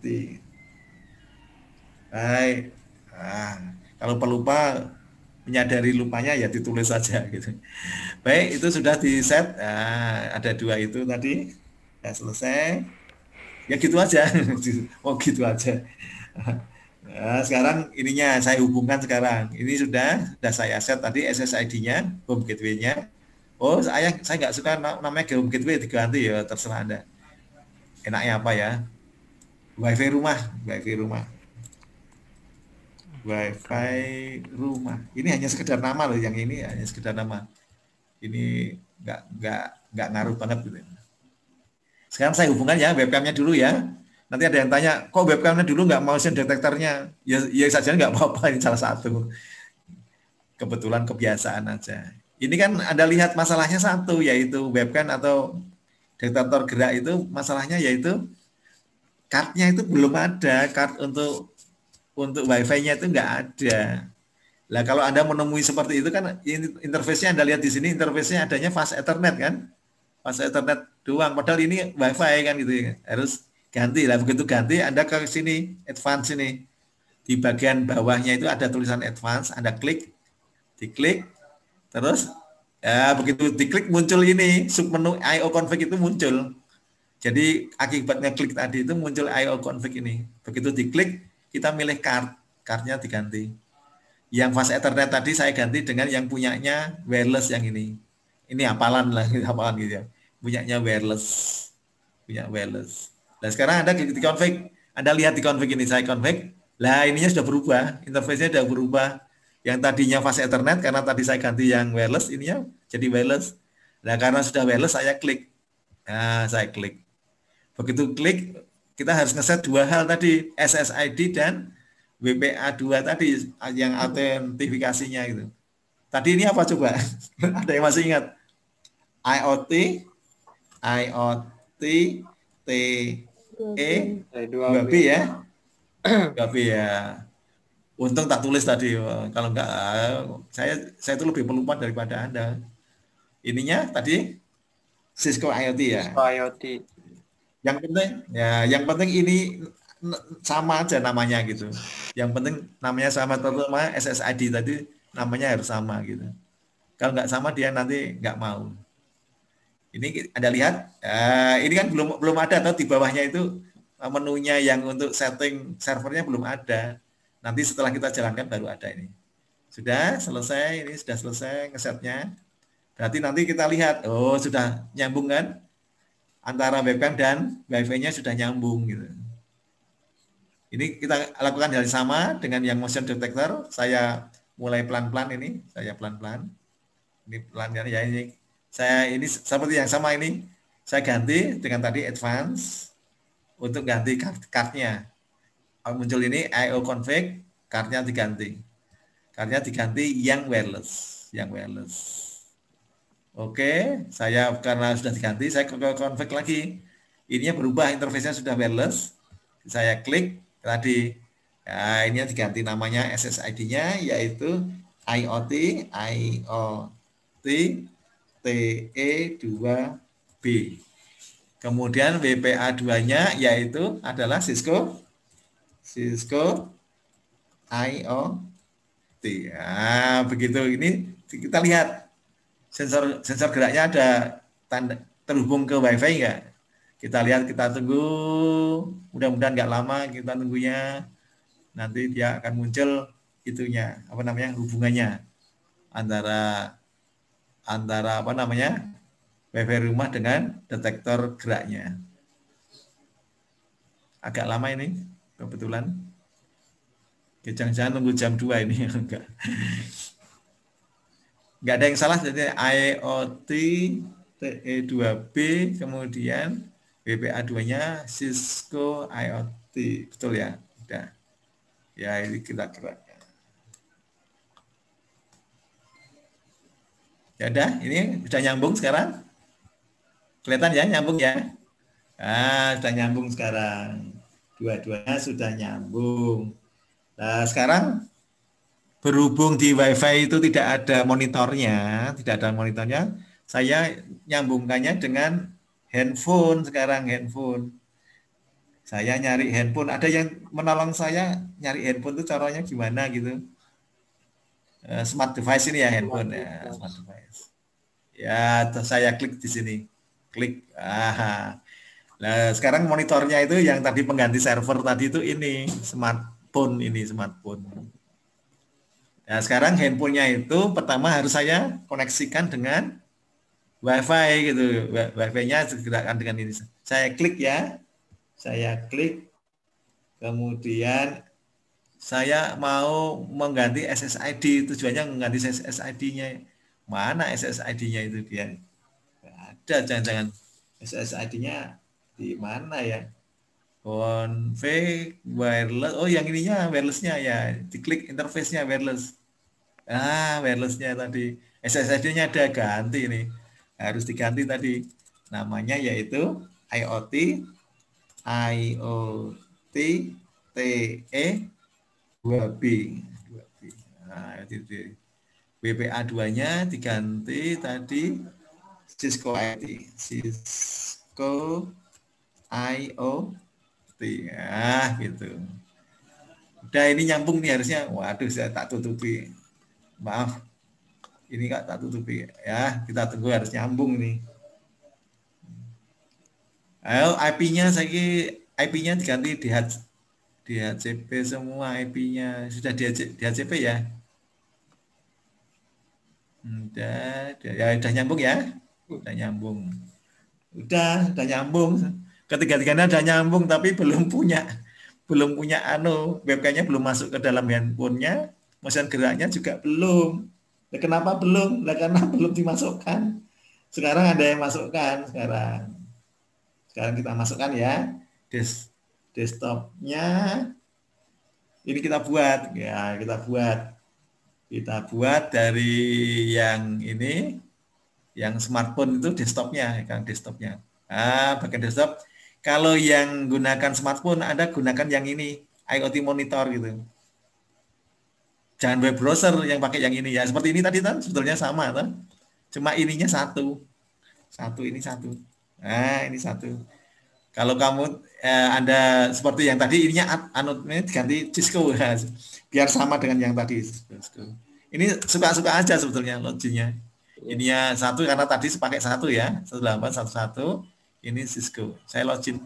Baik. Nah, kalau pelupa menyadari lupanya ya ditulis saja gitu. Baik, itu sudah di set. Nah, ada dua itu tadi. Ya selesai. Ya gitu aja. Oh gitu aja. Nah, sekarang ininya saya hubungkan sekarang. Ini sudah sudah saya set tadi S S I D-nya, home gateway-nya. Oh, saya saya nggak suka namanya home gateway diganti ya terserah Anda. Enaknya apa ya? WiFi rumah, WiFi rumah. WiFi rumah. Ini hanya sekedar nama loh, yang ini hanya sekedar nama. Ini nggak nggak nggak ngaruh banget gitu. Sekarang saya hubungkan ya webcamnya dulu ya. Nanti ada yang tanya, kok webcamnya dulu nggak motion detektornya? Ya, ya saja nggak apa-apa, ini salah satu. Kebetulan kebiasaan aja. Ini kan Anda lihat masalahnya satu, yaitu webcam atau detektor gerak itu masalahnya yaitu cardnya itu belum ada, card untuk untuk wifi-nya itu nggak ada. Lah kalau Anda menemui seperti itu kan interface-nya Anda lihat di sini interface-nya adanya fast Ethernet kan? Fast Ethernet doang, padahal ini wifi kan gitu ya. Harus ganti lah, begitu ganti Anda ke sini advance ini. Di bagian bawahnya itu ada tulisan advance, Anda klik, diklik, terus ya begitu diklik muncul ini submenu I O config itu muncul. Jadi akibatnya klik tadi itu muncul I O config ini. Begitu diklik kita milih card, cardnya diganti. Yang fast Ethernet tadi saya ganti dengan yang punyanya wireless yang ini. Ini hafalan lah, hafalan gitu ya. Punyanya wireless, punya wireless. Nah sekarang Anda di config, Anda lihat di config ini saya config. Lah ininya sudah berubah, interface-nya sudah berubah. Yang tadinya fast Ethernet karena tadi saya ganti yang wireless, ininya jadi wireless. Nah karena sudah wireless saya klik. Nah saya klik. Begitu klik kita harus ngeset dua hal tadi, S S I D dan W P A dua tadi yang autentifikasinya itu. Tadi ini apa coba? Ada yang masih ingat? IoT, IoT, T E, dua B ya? dua B ya. Untung tak tulis tadi. Kalau enggak, saya saya itu lebih pelupa daripada Anda. Ininya tadi Cisco IoT ya. Cisco IoT. Yang penting ya, yang penting ini sama aja namanya gitu. Yang penting namanya sama, terutama S S I D tadi namanya harus sama gitu. Kalau nggak sama dia nanti nggak mau. Ini Anda lihat, ya, ini kan belum belum ada atau di bawahnya itu menunya yang untuk setting servernya belum ada. Nanti setelah kita jalankan baru ada ini. Sudah selesai, ini sudah selesai ngesetnya. Berarti nanti kita lihat, oh sudah nyambung kan? Antara webcam dan wifi-nya sudah nyambung gitu. Ini kita lakukan hal yang sama dengan yang motion detector. Saya mulai pelan-pelan ini, saya pelan-pelan. Ini pelan ya ini. Saya ini seperti yang sama ini, saya ganti dengan tadi advance untuk ganti card-nya. Muncul ini I O config, card-nya diganti. Card-nya diganti yang wireless, yang wireless. Oke, saya karena sudah diganti, saya ke config lagi. Ininya berubah, interface-nya sudah wireless. Saya klik tadi, ya, ini diganti namanya S S I D-nya yaitu IoT, IoT T E dua B. Kemudian W P A dua-nya yaitu adalah Cisco, Cisco IoT. Nah, begitu ini kita lihat. Sensor sensor geraknya ada tanda terhubung ke wifi enggak? Kita lihat, kita tunggu, mudah-mudahan enggak lama kita tunggunya. Nanti dia akan muncul itunya, apa namanya? Hubungannya antara antara apa namanya? wifi rumah dengan detektor geraknya. Agak lama ini kebetulan. Jangan-jangan nunggu jam dua ini enggak. Nggak ada yang salah, jadi IoT T E dua B, kemudian W P A dua-nya Cisco IoT, betul ya? Udah. Ya ini kita gerak. Ya udah, ini sudah nyambung sekarang. Kelihatan ya nyambung ya? Nah, sudah nyambung sekarang. Dua-duanya sudah nyambung. Nah, sekarang berhubung di WiFi itu tidak ada monitornya, tidak ada monitornya, saya nyambungkannya dengan handphone sekarang handphone. Saya nyari handphone, ada yang menolong saya nyari handphone itu caranya gimana gitu. Eh, smart device ini ya handphone ya, smart device. Ya, terus saya klik di sini. Klik. Ah. Nah, sekarang monitornya itu yang tadi pengganti server tadi itu ini smartphone ini smartphone. Nah, sekarang handphonenya itu pertama harus saya koneksikan dengan WiFi gitu. Wi- WiFi-nya segerakan dengan ini. Saya klik ya. Saya klik. Kemudian saya mau mengganti S S I D. Tujuannya mengganti S S I D-nya. Mana S S I D-nya itu dia? Nggak ada, jangan-jangan S S I D-nya di mana ya? Config wireless. Oh, yang ininya wireless-nya ya. Diklik interface-nya wireless. Ah, wireless-nya tadi. S S I D-nya ada ganti ini. Harus diganti tadi. Namanya yaitu IoT IoT TE dua B. dua B. Nah, itu W P A dua-nya diganti tadi Cisco I O T. Cisco I O T. Ah, gitu. Udah ini nyambung nih harusnya. Waduh, saya tak tutupi. Maaf. Ini Kak tak tutupi ya. Kita tunggu harus nyambung nih. Ayo I P-nya saya I P-nya diganti di D H C P semua I P-nya. Sudah D H C P ya? Udah, ya udah nyambung ya? Udah nyambung. Udah, udah nyambung. Ketiga-tiganya udah nyambung tapi belum punya belum punya anu, webcamnya belum masuk ke dalam handphonenya, motion geraknya juga belum. Nah, kenapa belum? Nah, karena belum dimasukkan. Sekarang ada yang masukkan sekarang. Sekarang kita masukkan ya. Des desktopnya ini kita buat ya, kita buat. Kita buat dari yang ini yang smartphone itu desktopnya, kan desktopnya. Ah, bagian desktop. Kalau yang gunakan smartphone, Anda gunakan yang ini, IoT monitor gitu. Jangan web browser yang pakai yang ini ya. Seperti ini tadi kan sebetulnya sama kan. Cuma ininya satu. Satu ini satu. Nah, ini satu. Kalau kamu eh, Anda seperti yang tadi ininya anut ini diganti Cisco ya. Biar sama dengan yang tadi. Ini suka-suka aja sebetulnya loginnya. Ininya satu karena tadi pakai satu ya. satu delapan satu satu. Ini Cisco. Saya login.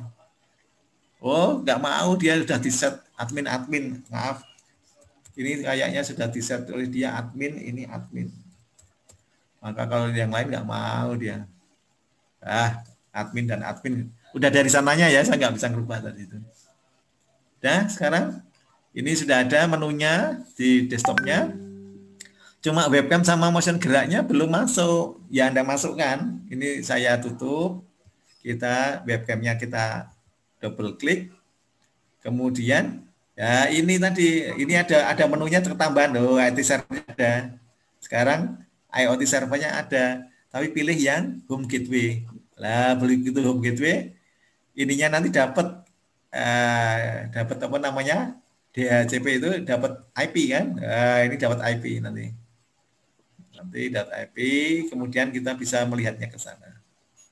Oh, nggak mau dia sudah di set admin-admin. Maaf. Ini kayaknya sudah di set oleh dia admin, ini admin. Maka kalau yang lain nggak mau dia. Ah, admin dan admin. Udah dari sananya ya, saya nggak bisa ngerubah tadi itu. Nah, sekarang ini sudah ada menunya di desktopnya. Cuma webcam sama motion geraknya belum masuk. Ya Anda masukkan. Ini saya tutup. Kita webcamnya kita double klik. Kemudian ya ini tadi ini ada ada menunya tertambahan loh, I O T servernya ada. Sekarang I O T servernya ada. Tapi pilih yang home gateway. Lah begitu home gateway ininya nanti dapat eh, dapat apa namanya? D H C P itu dapat I P kan? Nah, ini dapat I P nanti. Nanti dapat I P, kemudian kita bisa melihatnya ke sana.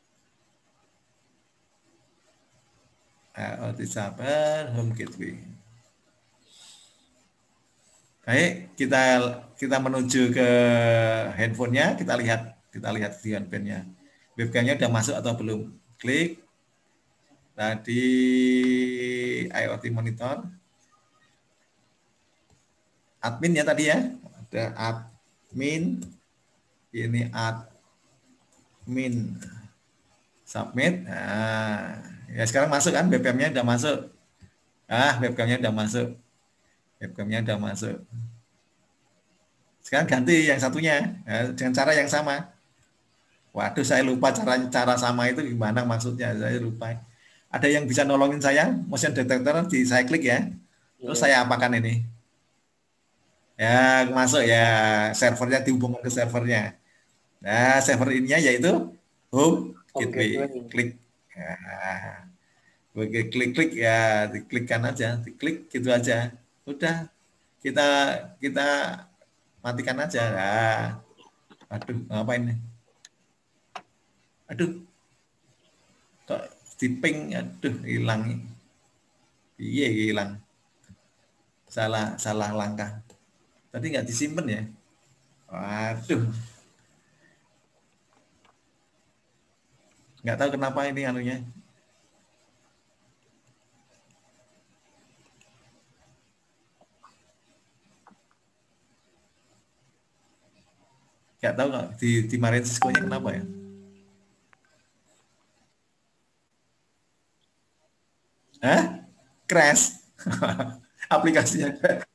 I O T server home gateway. Baik, kita kita menuju ke handphonenya, kita lihat kita lihat di handphonenya. Webcamnya udah masuk atau belum? Klik. Tadi I O T monitor. Admin ya tadi ya. Ada admin. Ini admin. Submit. Nah, ya sekarang masuk kan webcamnya udah masuk. Ah, webcamnya udah masuk. Webcamnya udah masuk. Sekarang ganti yang satunya ya, dengan cara yang sama. Waduh, saya lupa cara cara sama itu gimana maksudnya. Saya lupa. Ada yang bisa nolongin saya? Motion detector di saya klik ya. Terus saya apakan ini? Ya, masuk ya. Servernya dihubungkan ke servernya. Nah, server ininya yaitu home gateway. Klik. Nah, Oke, klik-klik ya, diklikkan aja, diklik gitu aja. Udah, kita kita matikan aja. Nah, aduh, ngapain nih? Aduh, kok di ping, aduh, hilang. Iya, hilang. Salah, salah langkah. Tadi nggak disimpan ya? Waduh, nggak tahu kenapa ini anunya. Nggak tahu nggak di dimarahin Cisco-nya kenapa ya? Hah? Crash. Aplikasinya.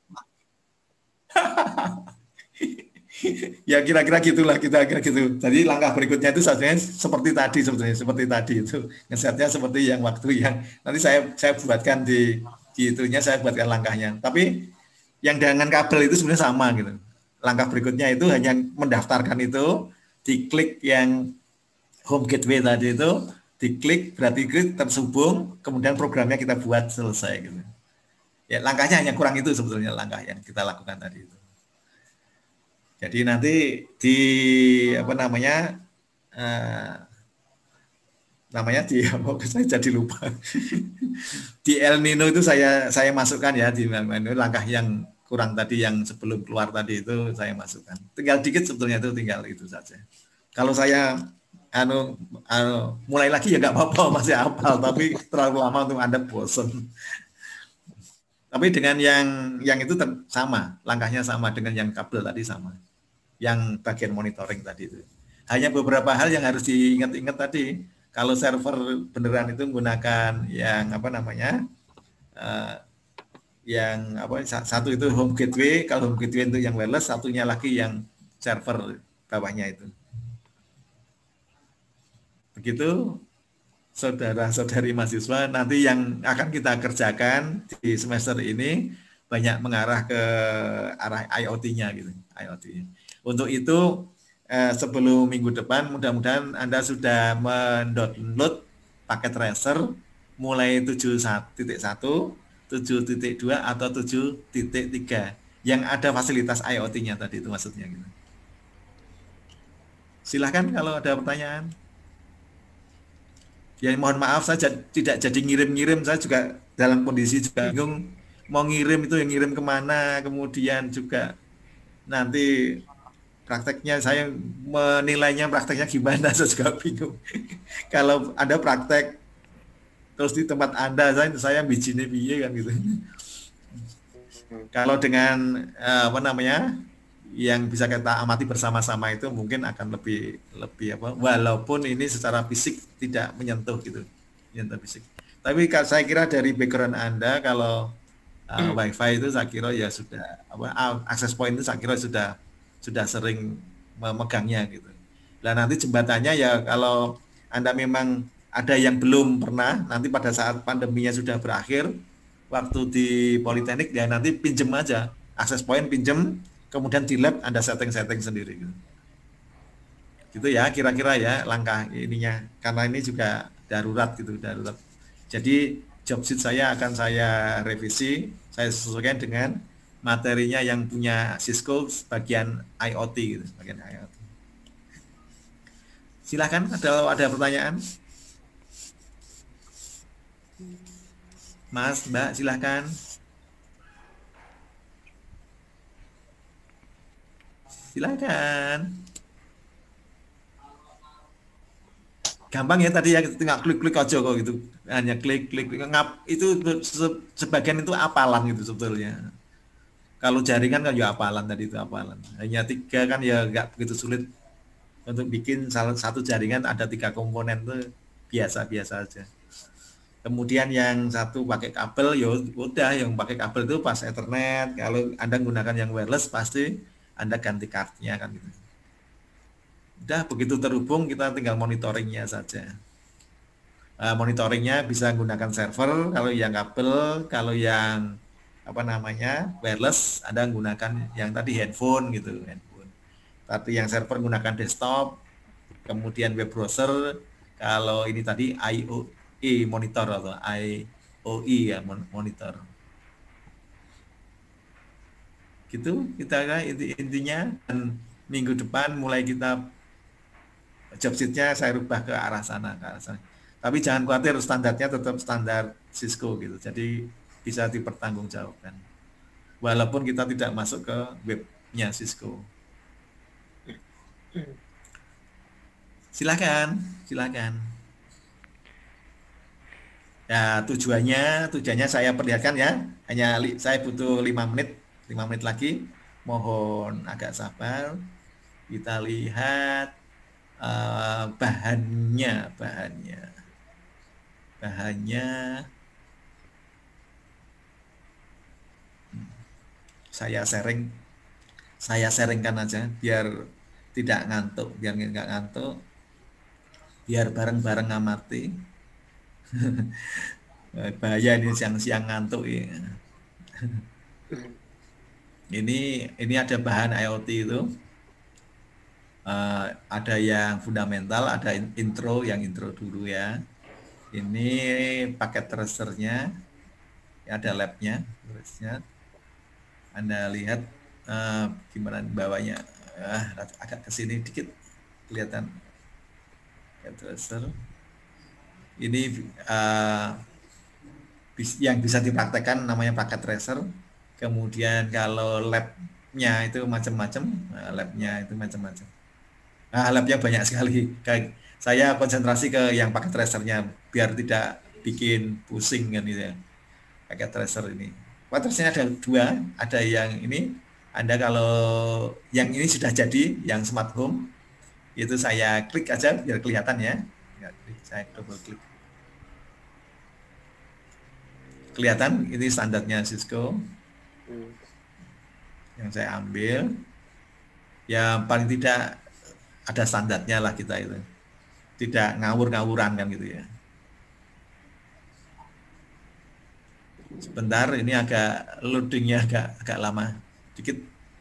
Ya kira-kira gitulah, kita kira gitu. Jadi langkah berikutnya itu sebenarnya seperti tadi sebetulnya, seperti tadi itu ngesetnya seperti yang waktu yang nanti saya saya buatkan di di itunya, saya buatkan langkahnya. Tapi yang dengan kabel itu sebenarnya sama gitu. Langkah berikutnya itu hanya mendaftarkan itu, diklik yang home gateway tadi itu, diklik berarti klik tersambung, kemudian programnya kita buat selesai gitu. Ya langkahnya hanya kurang itu sebetulnya langkah yang kita lakukan tadi itu. Jadi nanti di apa namanya uh, namanya di apa saya jadi lupa. Di El Nino itu saya saya masukkan ya di langkah yang kurang tadi yang sebelum keluar tadi itu saya masukkan. Tinggal dikit sebetulnya itu tinggal itu saja. Kalau saya anu, anu mulai lagi ya nggak apa-apa masih hafal tapi terlalu lama untuk Anda bosan. Tapi dengan yang yang itu sama, langkahnya sama dengan yang kabel tadi sama. Yang bagian monitoring tadi itu. Hanya beberapa hal yang harus diingat-ingat tadi. Kalau server beneran itu menggunakan yang apa namanya? Uh, yang apa satu itu home gateway, kalau home gateway itu yang wireless, satunya lagi yang server bawahnya itu. Begitu saudara-saudari mahasiswa, nanti yang akan kita kerjakan di semester ini banyak mengarah ke arah I O T-nya gitu, I O T. Untuk itu eh, sebelum minggu depan mudah-mudahan Anda sudah mendownload paket tracer mulai tujuh titik satu, tujuh titik dua atau tujuh titik tiga yang ada fasilitas I O T-nya tadi itu maksudnya gitu. Silahkan kalau ada pertanyaan. Ya mohon maaf saya tidak jadi ngirim-ngirim, saya juga dalam kondisi juga bingung mau ngirim itu yang ngirim kemana, kemudian juga nanti prakteknya saya menilainya prakteknya gimana, saya juga bingung. Kalau ada praktek terus di tempat Anda saya saya bijine piye kan gitu. Kalau dengan apa namanya yang bisa kita amati bersama-sama itu mungkin akan lebih lebih apa walaupun ini secara fisik tidak menyentuh gitu menyentuh fisik tapi saya kira dari background Anda kalau uh, wifi itu saya kira ya sudah apa akses point itu saya kira sudah sudah sering memegangnya gitu. Nah nanti jembatannya ya kalau Anda memang ada yang belum pernah nanti pada saat pandeminya sudah berakhir waktu di Politeknik ya nanti pinjem aja akses point pinjem kemudian di lab Anda setting-setting sendiri gitu. Gitu ya kira-kira ya langkah ininya karena ini juga darurat gitu darurat. Jadi job sheet saya akan saya revisi, saya sesuaikan dengan materinya yang punya Cisco bagian I O T gitu, bagian I O T. Silakan ada ada pertanyaan. Mas, Mbak, silakan. Silakan. Gampang ya tadi ya tinggal klik-klik aja kok gitu. Hanya klik-klik ngap itu sebagian itu apalan gitu sebetulnya. Kalau jaringan kan ya apalan tadi itu apalan. Hanya tiga kan ya nggak begitu sulit untuk bikin salah satu jaringan ada tiga komponen itu biasa-biasa aja. Kemudian yang satu pakai kabel ya udah yang pakai kabel itu pas Ethernet. Kalau Anda menggunakan yang wireless pasti Anda ganti kartunya kan gitu. Udah begitu terhubung kita tinggal monitoringnya saja. Uh, monitoringnya bisa menggunakan server kalau yang kabel, kalau yang apa namanya wireless Anda menggunakan yang tadi handphone gitu, handphone. Tapi yang server menggunakan desktop, kemudian web browser. Kalau ini tadi I O E monitor atau I O E ya monitor. Gitu kita inti intinya, dan minggu depan mulai kita job sheet-nya saya rubah ke arah sana, ke arah sana. Tapi jangan khawatir, standarnya tetap standar Cisco gitu. Jadi bisa dipertanggungjawabkan. Walaupun kita tidak masuk ke webnya Cisco. Silakan, silakan. Ya tujuannya, tujuannya saya perlihatkan ya. Hanya li, saya butuh lima menit, lima menit lagi. Mohon agak sabar. Kita lihat uh, bahannya, bahannya, bahannya. Saya sharing, saya sharingkan aja biar tidak ngantuk, biar nggak ngantuk, biar bareng-bareng ngamati. Bahaya ini siang-siang ngantuk ya. Ini ini ada bahan IoT itu. Uh, ada yang fundamental, ada intro, yang intro dulu ya. Ini paket tracernya, ada labnya, Anda lihat uh, gimana bawahnya, uh, agak kesini dikit kelihatan paket tracer. Ini uh, yang bisa dipraktekkan namanya paket tracer. Kemudian kalau labnya itu macam-macam, uh, labnya itu macam-macam. Nah, labnya banyak sekali. Kayak saya konsentrasi ke yang paket tracernya biar tidak bikin pusing kan gitu ya. Paket tracer ini. Paket tracernya ada dua, ada yang ini. Anda kalau yang ini sudah jadi, yang smart home, itu saya klik aja biar kelihatan ya. Saya double klik. Kelihatan ini standarnya Cisco. Yang saya ambil. Ya paling tidak ada standarnya lah kita itu. Tidak ngawur-ngawuran kan gitu ya. Sebentar, ini agak loadingnya agak agak lama dikit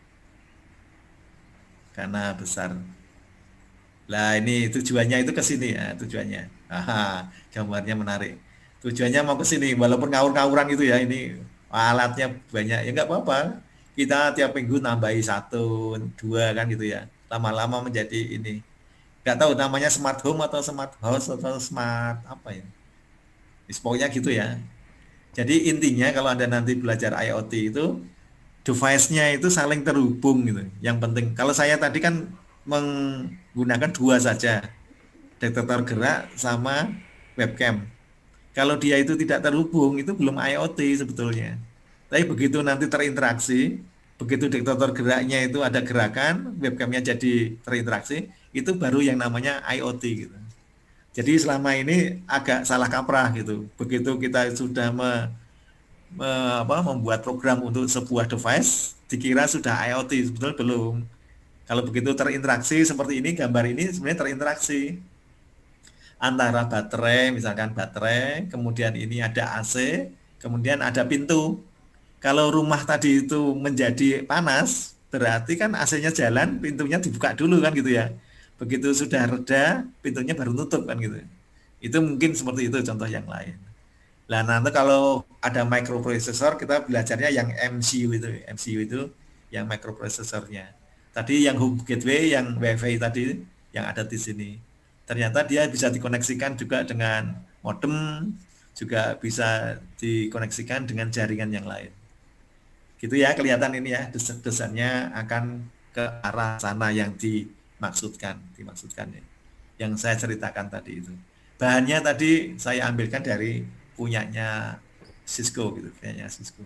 karena besar. Lah ini tujuannya itu ke sini ya, tujuannya. Aha, gambarnya menarik. Tujuannya mau ke sini, walaupun ngawur-ngawuran gitu ya, ini alatnya banyak ya nggak apa-apa. Kita tiap minggu nambahi satu, dua kan gitu ya. Lama-lama menjadi ini. Nggak tahu namanya smart home atau smart house atau smart apa ya. Pokoknya gitu ya. Jadi intinya kalau Anda nanti belajar IoT itu device-nya itu saling terhubung gitu. Yang penting kalau saya tadi kan menggunakan dua saja, detektor gerak sama webcam. Kalau dia itu tidak terhubung itu belum IoT sebetulnya. Tapi begitu nanti terinteraksi, begitu detektor geraknya itu ada gerakan, webcamnya jadi terinteraksi, itu baru yang namanya IoT gitu. Jadi selama ini agak salah kaprah gitu. Begitu kita sudah me, me, apa, membuat program untuk sebuah device, dikira sudah IoT, sebetulnya belum. Kalau begitu terinteraksi seperti ini, gambar ini sebenarnya terinteraksi antara baterai, misalkan baterai, kemudian ini ada A C, kemudian ada pintu. Kalau rumah tadi itu menjadi panas, berarti kan A C-nya jalan, pintunya dibuka dulu kan gitu ya. Begitu sudah reda, pintunya baru tutup kan gitu. Itu mungkin seperti itu contoh yang lain. Nah nanti kalau ada microprocessor, kita belajarnya yang M C U itu, M C U itu yang microprocessornya. Tadi yang home gateway, yang WiFi tadi yang ada di sini. Ternyata dia bisa dikoneksikan juga dengan modem, juga bisa dikoneksikan dengan jaringan yang lain. Gitu ya, kelihatan ini ya, desainnya akan ke arah sana yang dimaksudkan, dimaksudkan ya. Yang saya ceritakan tadi itu. Bahannya tadi saya ambilkan dari punyanya Cisco gitu, punyanya Cisco.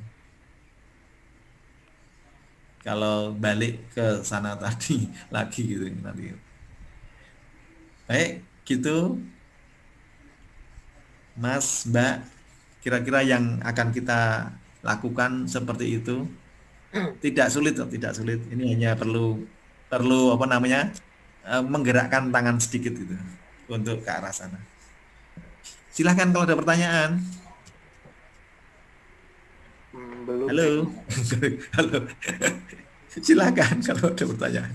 Kalau balik ke sana tadi lagi gitu nanti. Baik, gitu. Mas, Mbak, kira-kira yang akan kita lakukan seperti itu. Tidak sulit, tidak sulit. Ini hanya perlu perlu apa namanya? Menggerakkan tangan sedikit gitu untuk ke arah sana. Silahkan kalau ada pertanyaan. Hmm, belum. Halo. Halo. Silakan kalau ada pertanyaan.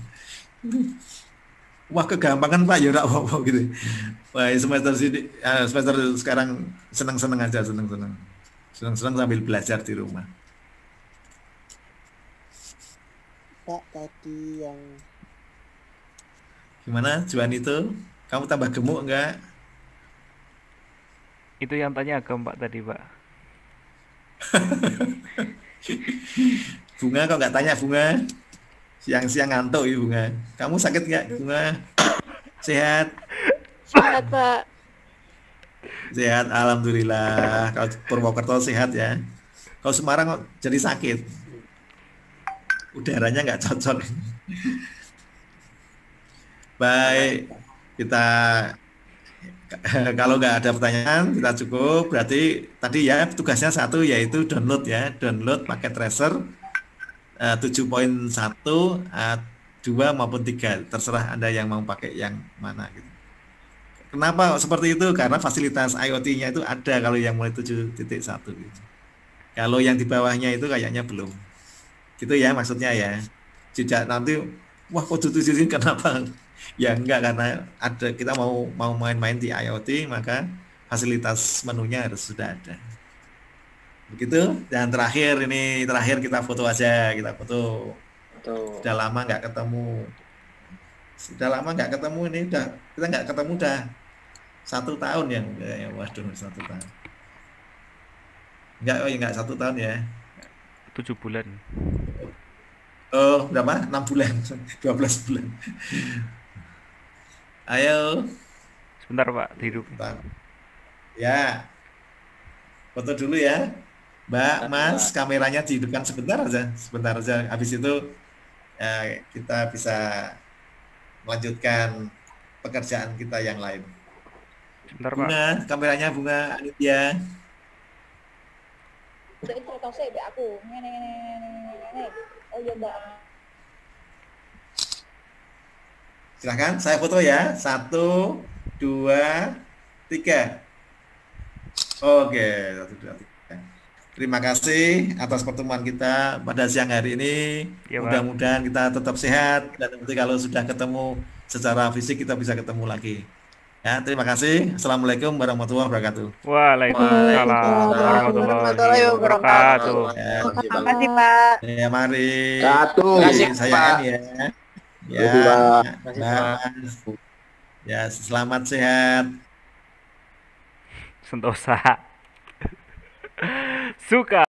Wah kegampangan Pak ya ora apa gitu. Wah semester sini semester sekarang senang-senang aja, senang-senang. Senang-senang sambil belajar di rumah. Pak tadi yang Gimana Juan itu? Kamu tambah gemuk enggak? Itu yang tanya ke Mbak tadi, Pak. Bunga kok nggak tanya Bunga? Siang-siang ngantuk ya Bunga. Kamu sakit nggak Bunga? Sehat? sehat Pak. Sehat, alhamdulillah. Kalau Purwokerto sehat ya. Kalau Semarang kok jadi sakit. Udaranya nggak cocok. Baik, kita kalau nggak ada pertanyaan kita cukup. Berarti tadi ya tugasnya satu yaitu download ya, download paket tracer eh, tujuh titik satu, eh, dua maupun tiga, terserah Anda yang mau pakai yang mana gitu. Kenapa seperti itu? Karena fasilitas IoT-nya itu ada kalau yang mulai tujuh titik satu gitu. Kalau yang di bawahnya itu kayaknya belum. Gitu ya maksudnya ya. Tidak nanti wah kok tujuh ini kenapa? Ya enggak, karena ada kita mau mau main-main di IoT maka fasilitas menunya harus sudah ada. Begitu. Dan terakhir ini terakhir kita foto aja, kita foto. Sudah lama nggak ketemu. Sudah lama nggak ketemu ini udah kita nggak ketemu udah satu tahun yang ya, waduh satu tahun. Enggak, oh ya enggak satu tahun ya. Tujuh bulan. Oh, berapa? enam bulan, dua belas bulan. Ayo. Sebentar, Pak, hidup. Bentar. Ya, foto dulu ya. Mbak, Mas, kameranya dihidupkan sebentar aja, sebentar aja. Habis itu ya, kita bisa melanjutkan pekerjaan kita yang lain. Sebentar, Pak. Bunga, kameranya Bunga Anindya. Udah itu tau saya be aku. Ngene ngene ngene ngene. Oh iya Mbak. Silahkan, saya foto ya. Satu, dua, tiga. Oke, satu, dua, tiga. Terima kasih atas pertemuan kita pada siang hari ini. Ya, Pak. Mudah-mudahan kita tetap sehat dan nanti kalau sudah ketemu secara fisik kita bisa ketemu lagi. Ya, terima kasih. Assalamualaikum warahmatullahi wabarakatuh. Waalaikumsalam warahmatullahi wabarakatuh. Ya, Terima kasih Pak. ya mari. Satu. Kasih saya N ya. Ya, Terima kasih, Mas. Ya, selamat sehat. Sentosa. Suka.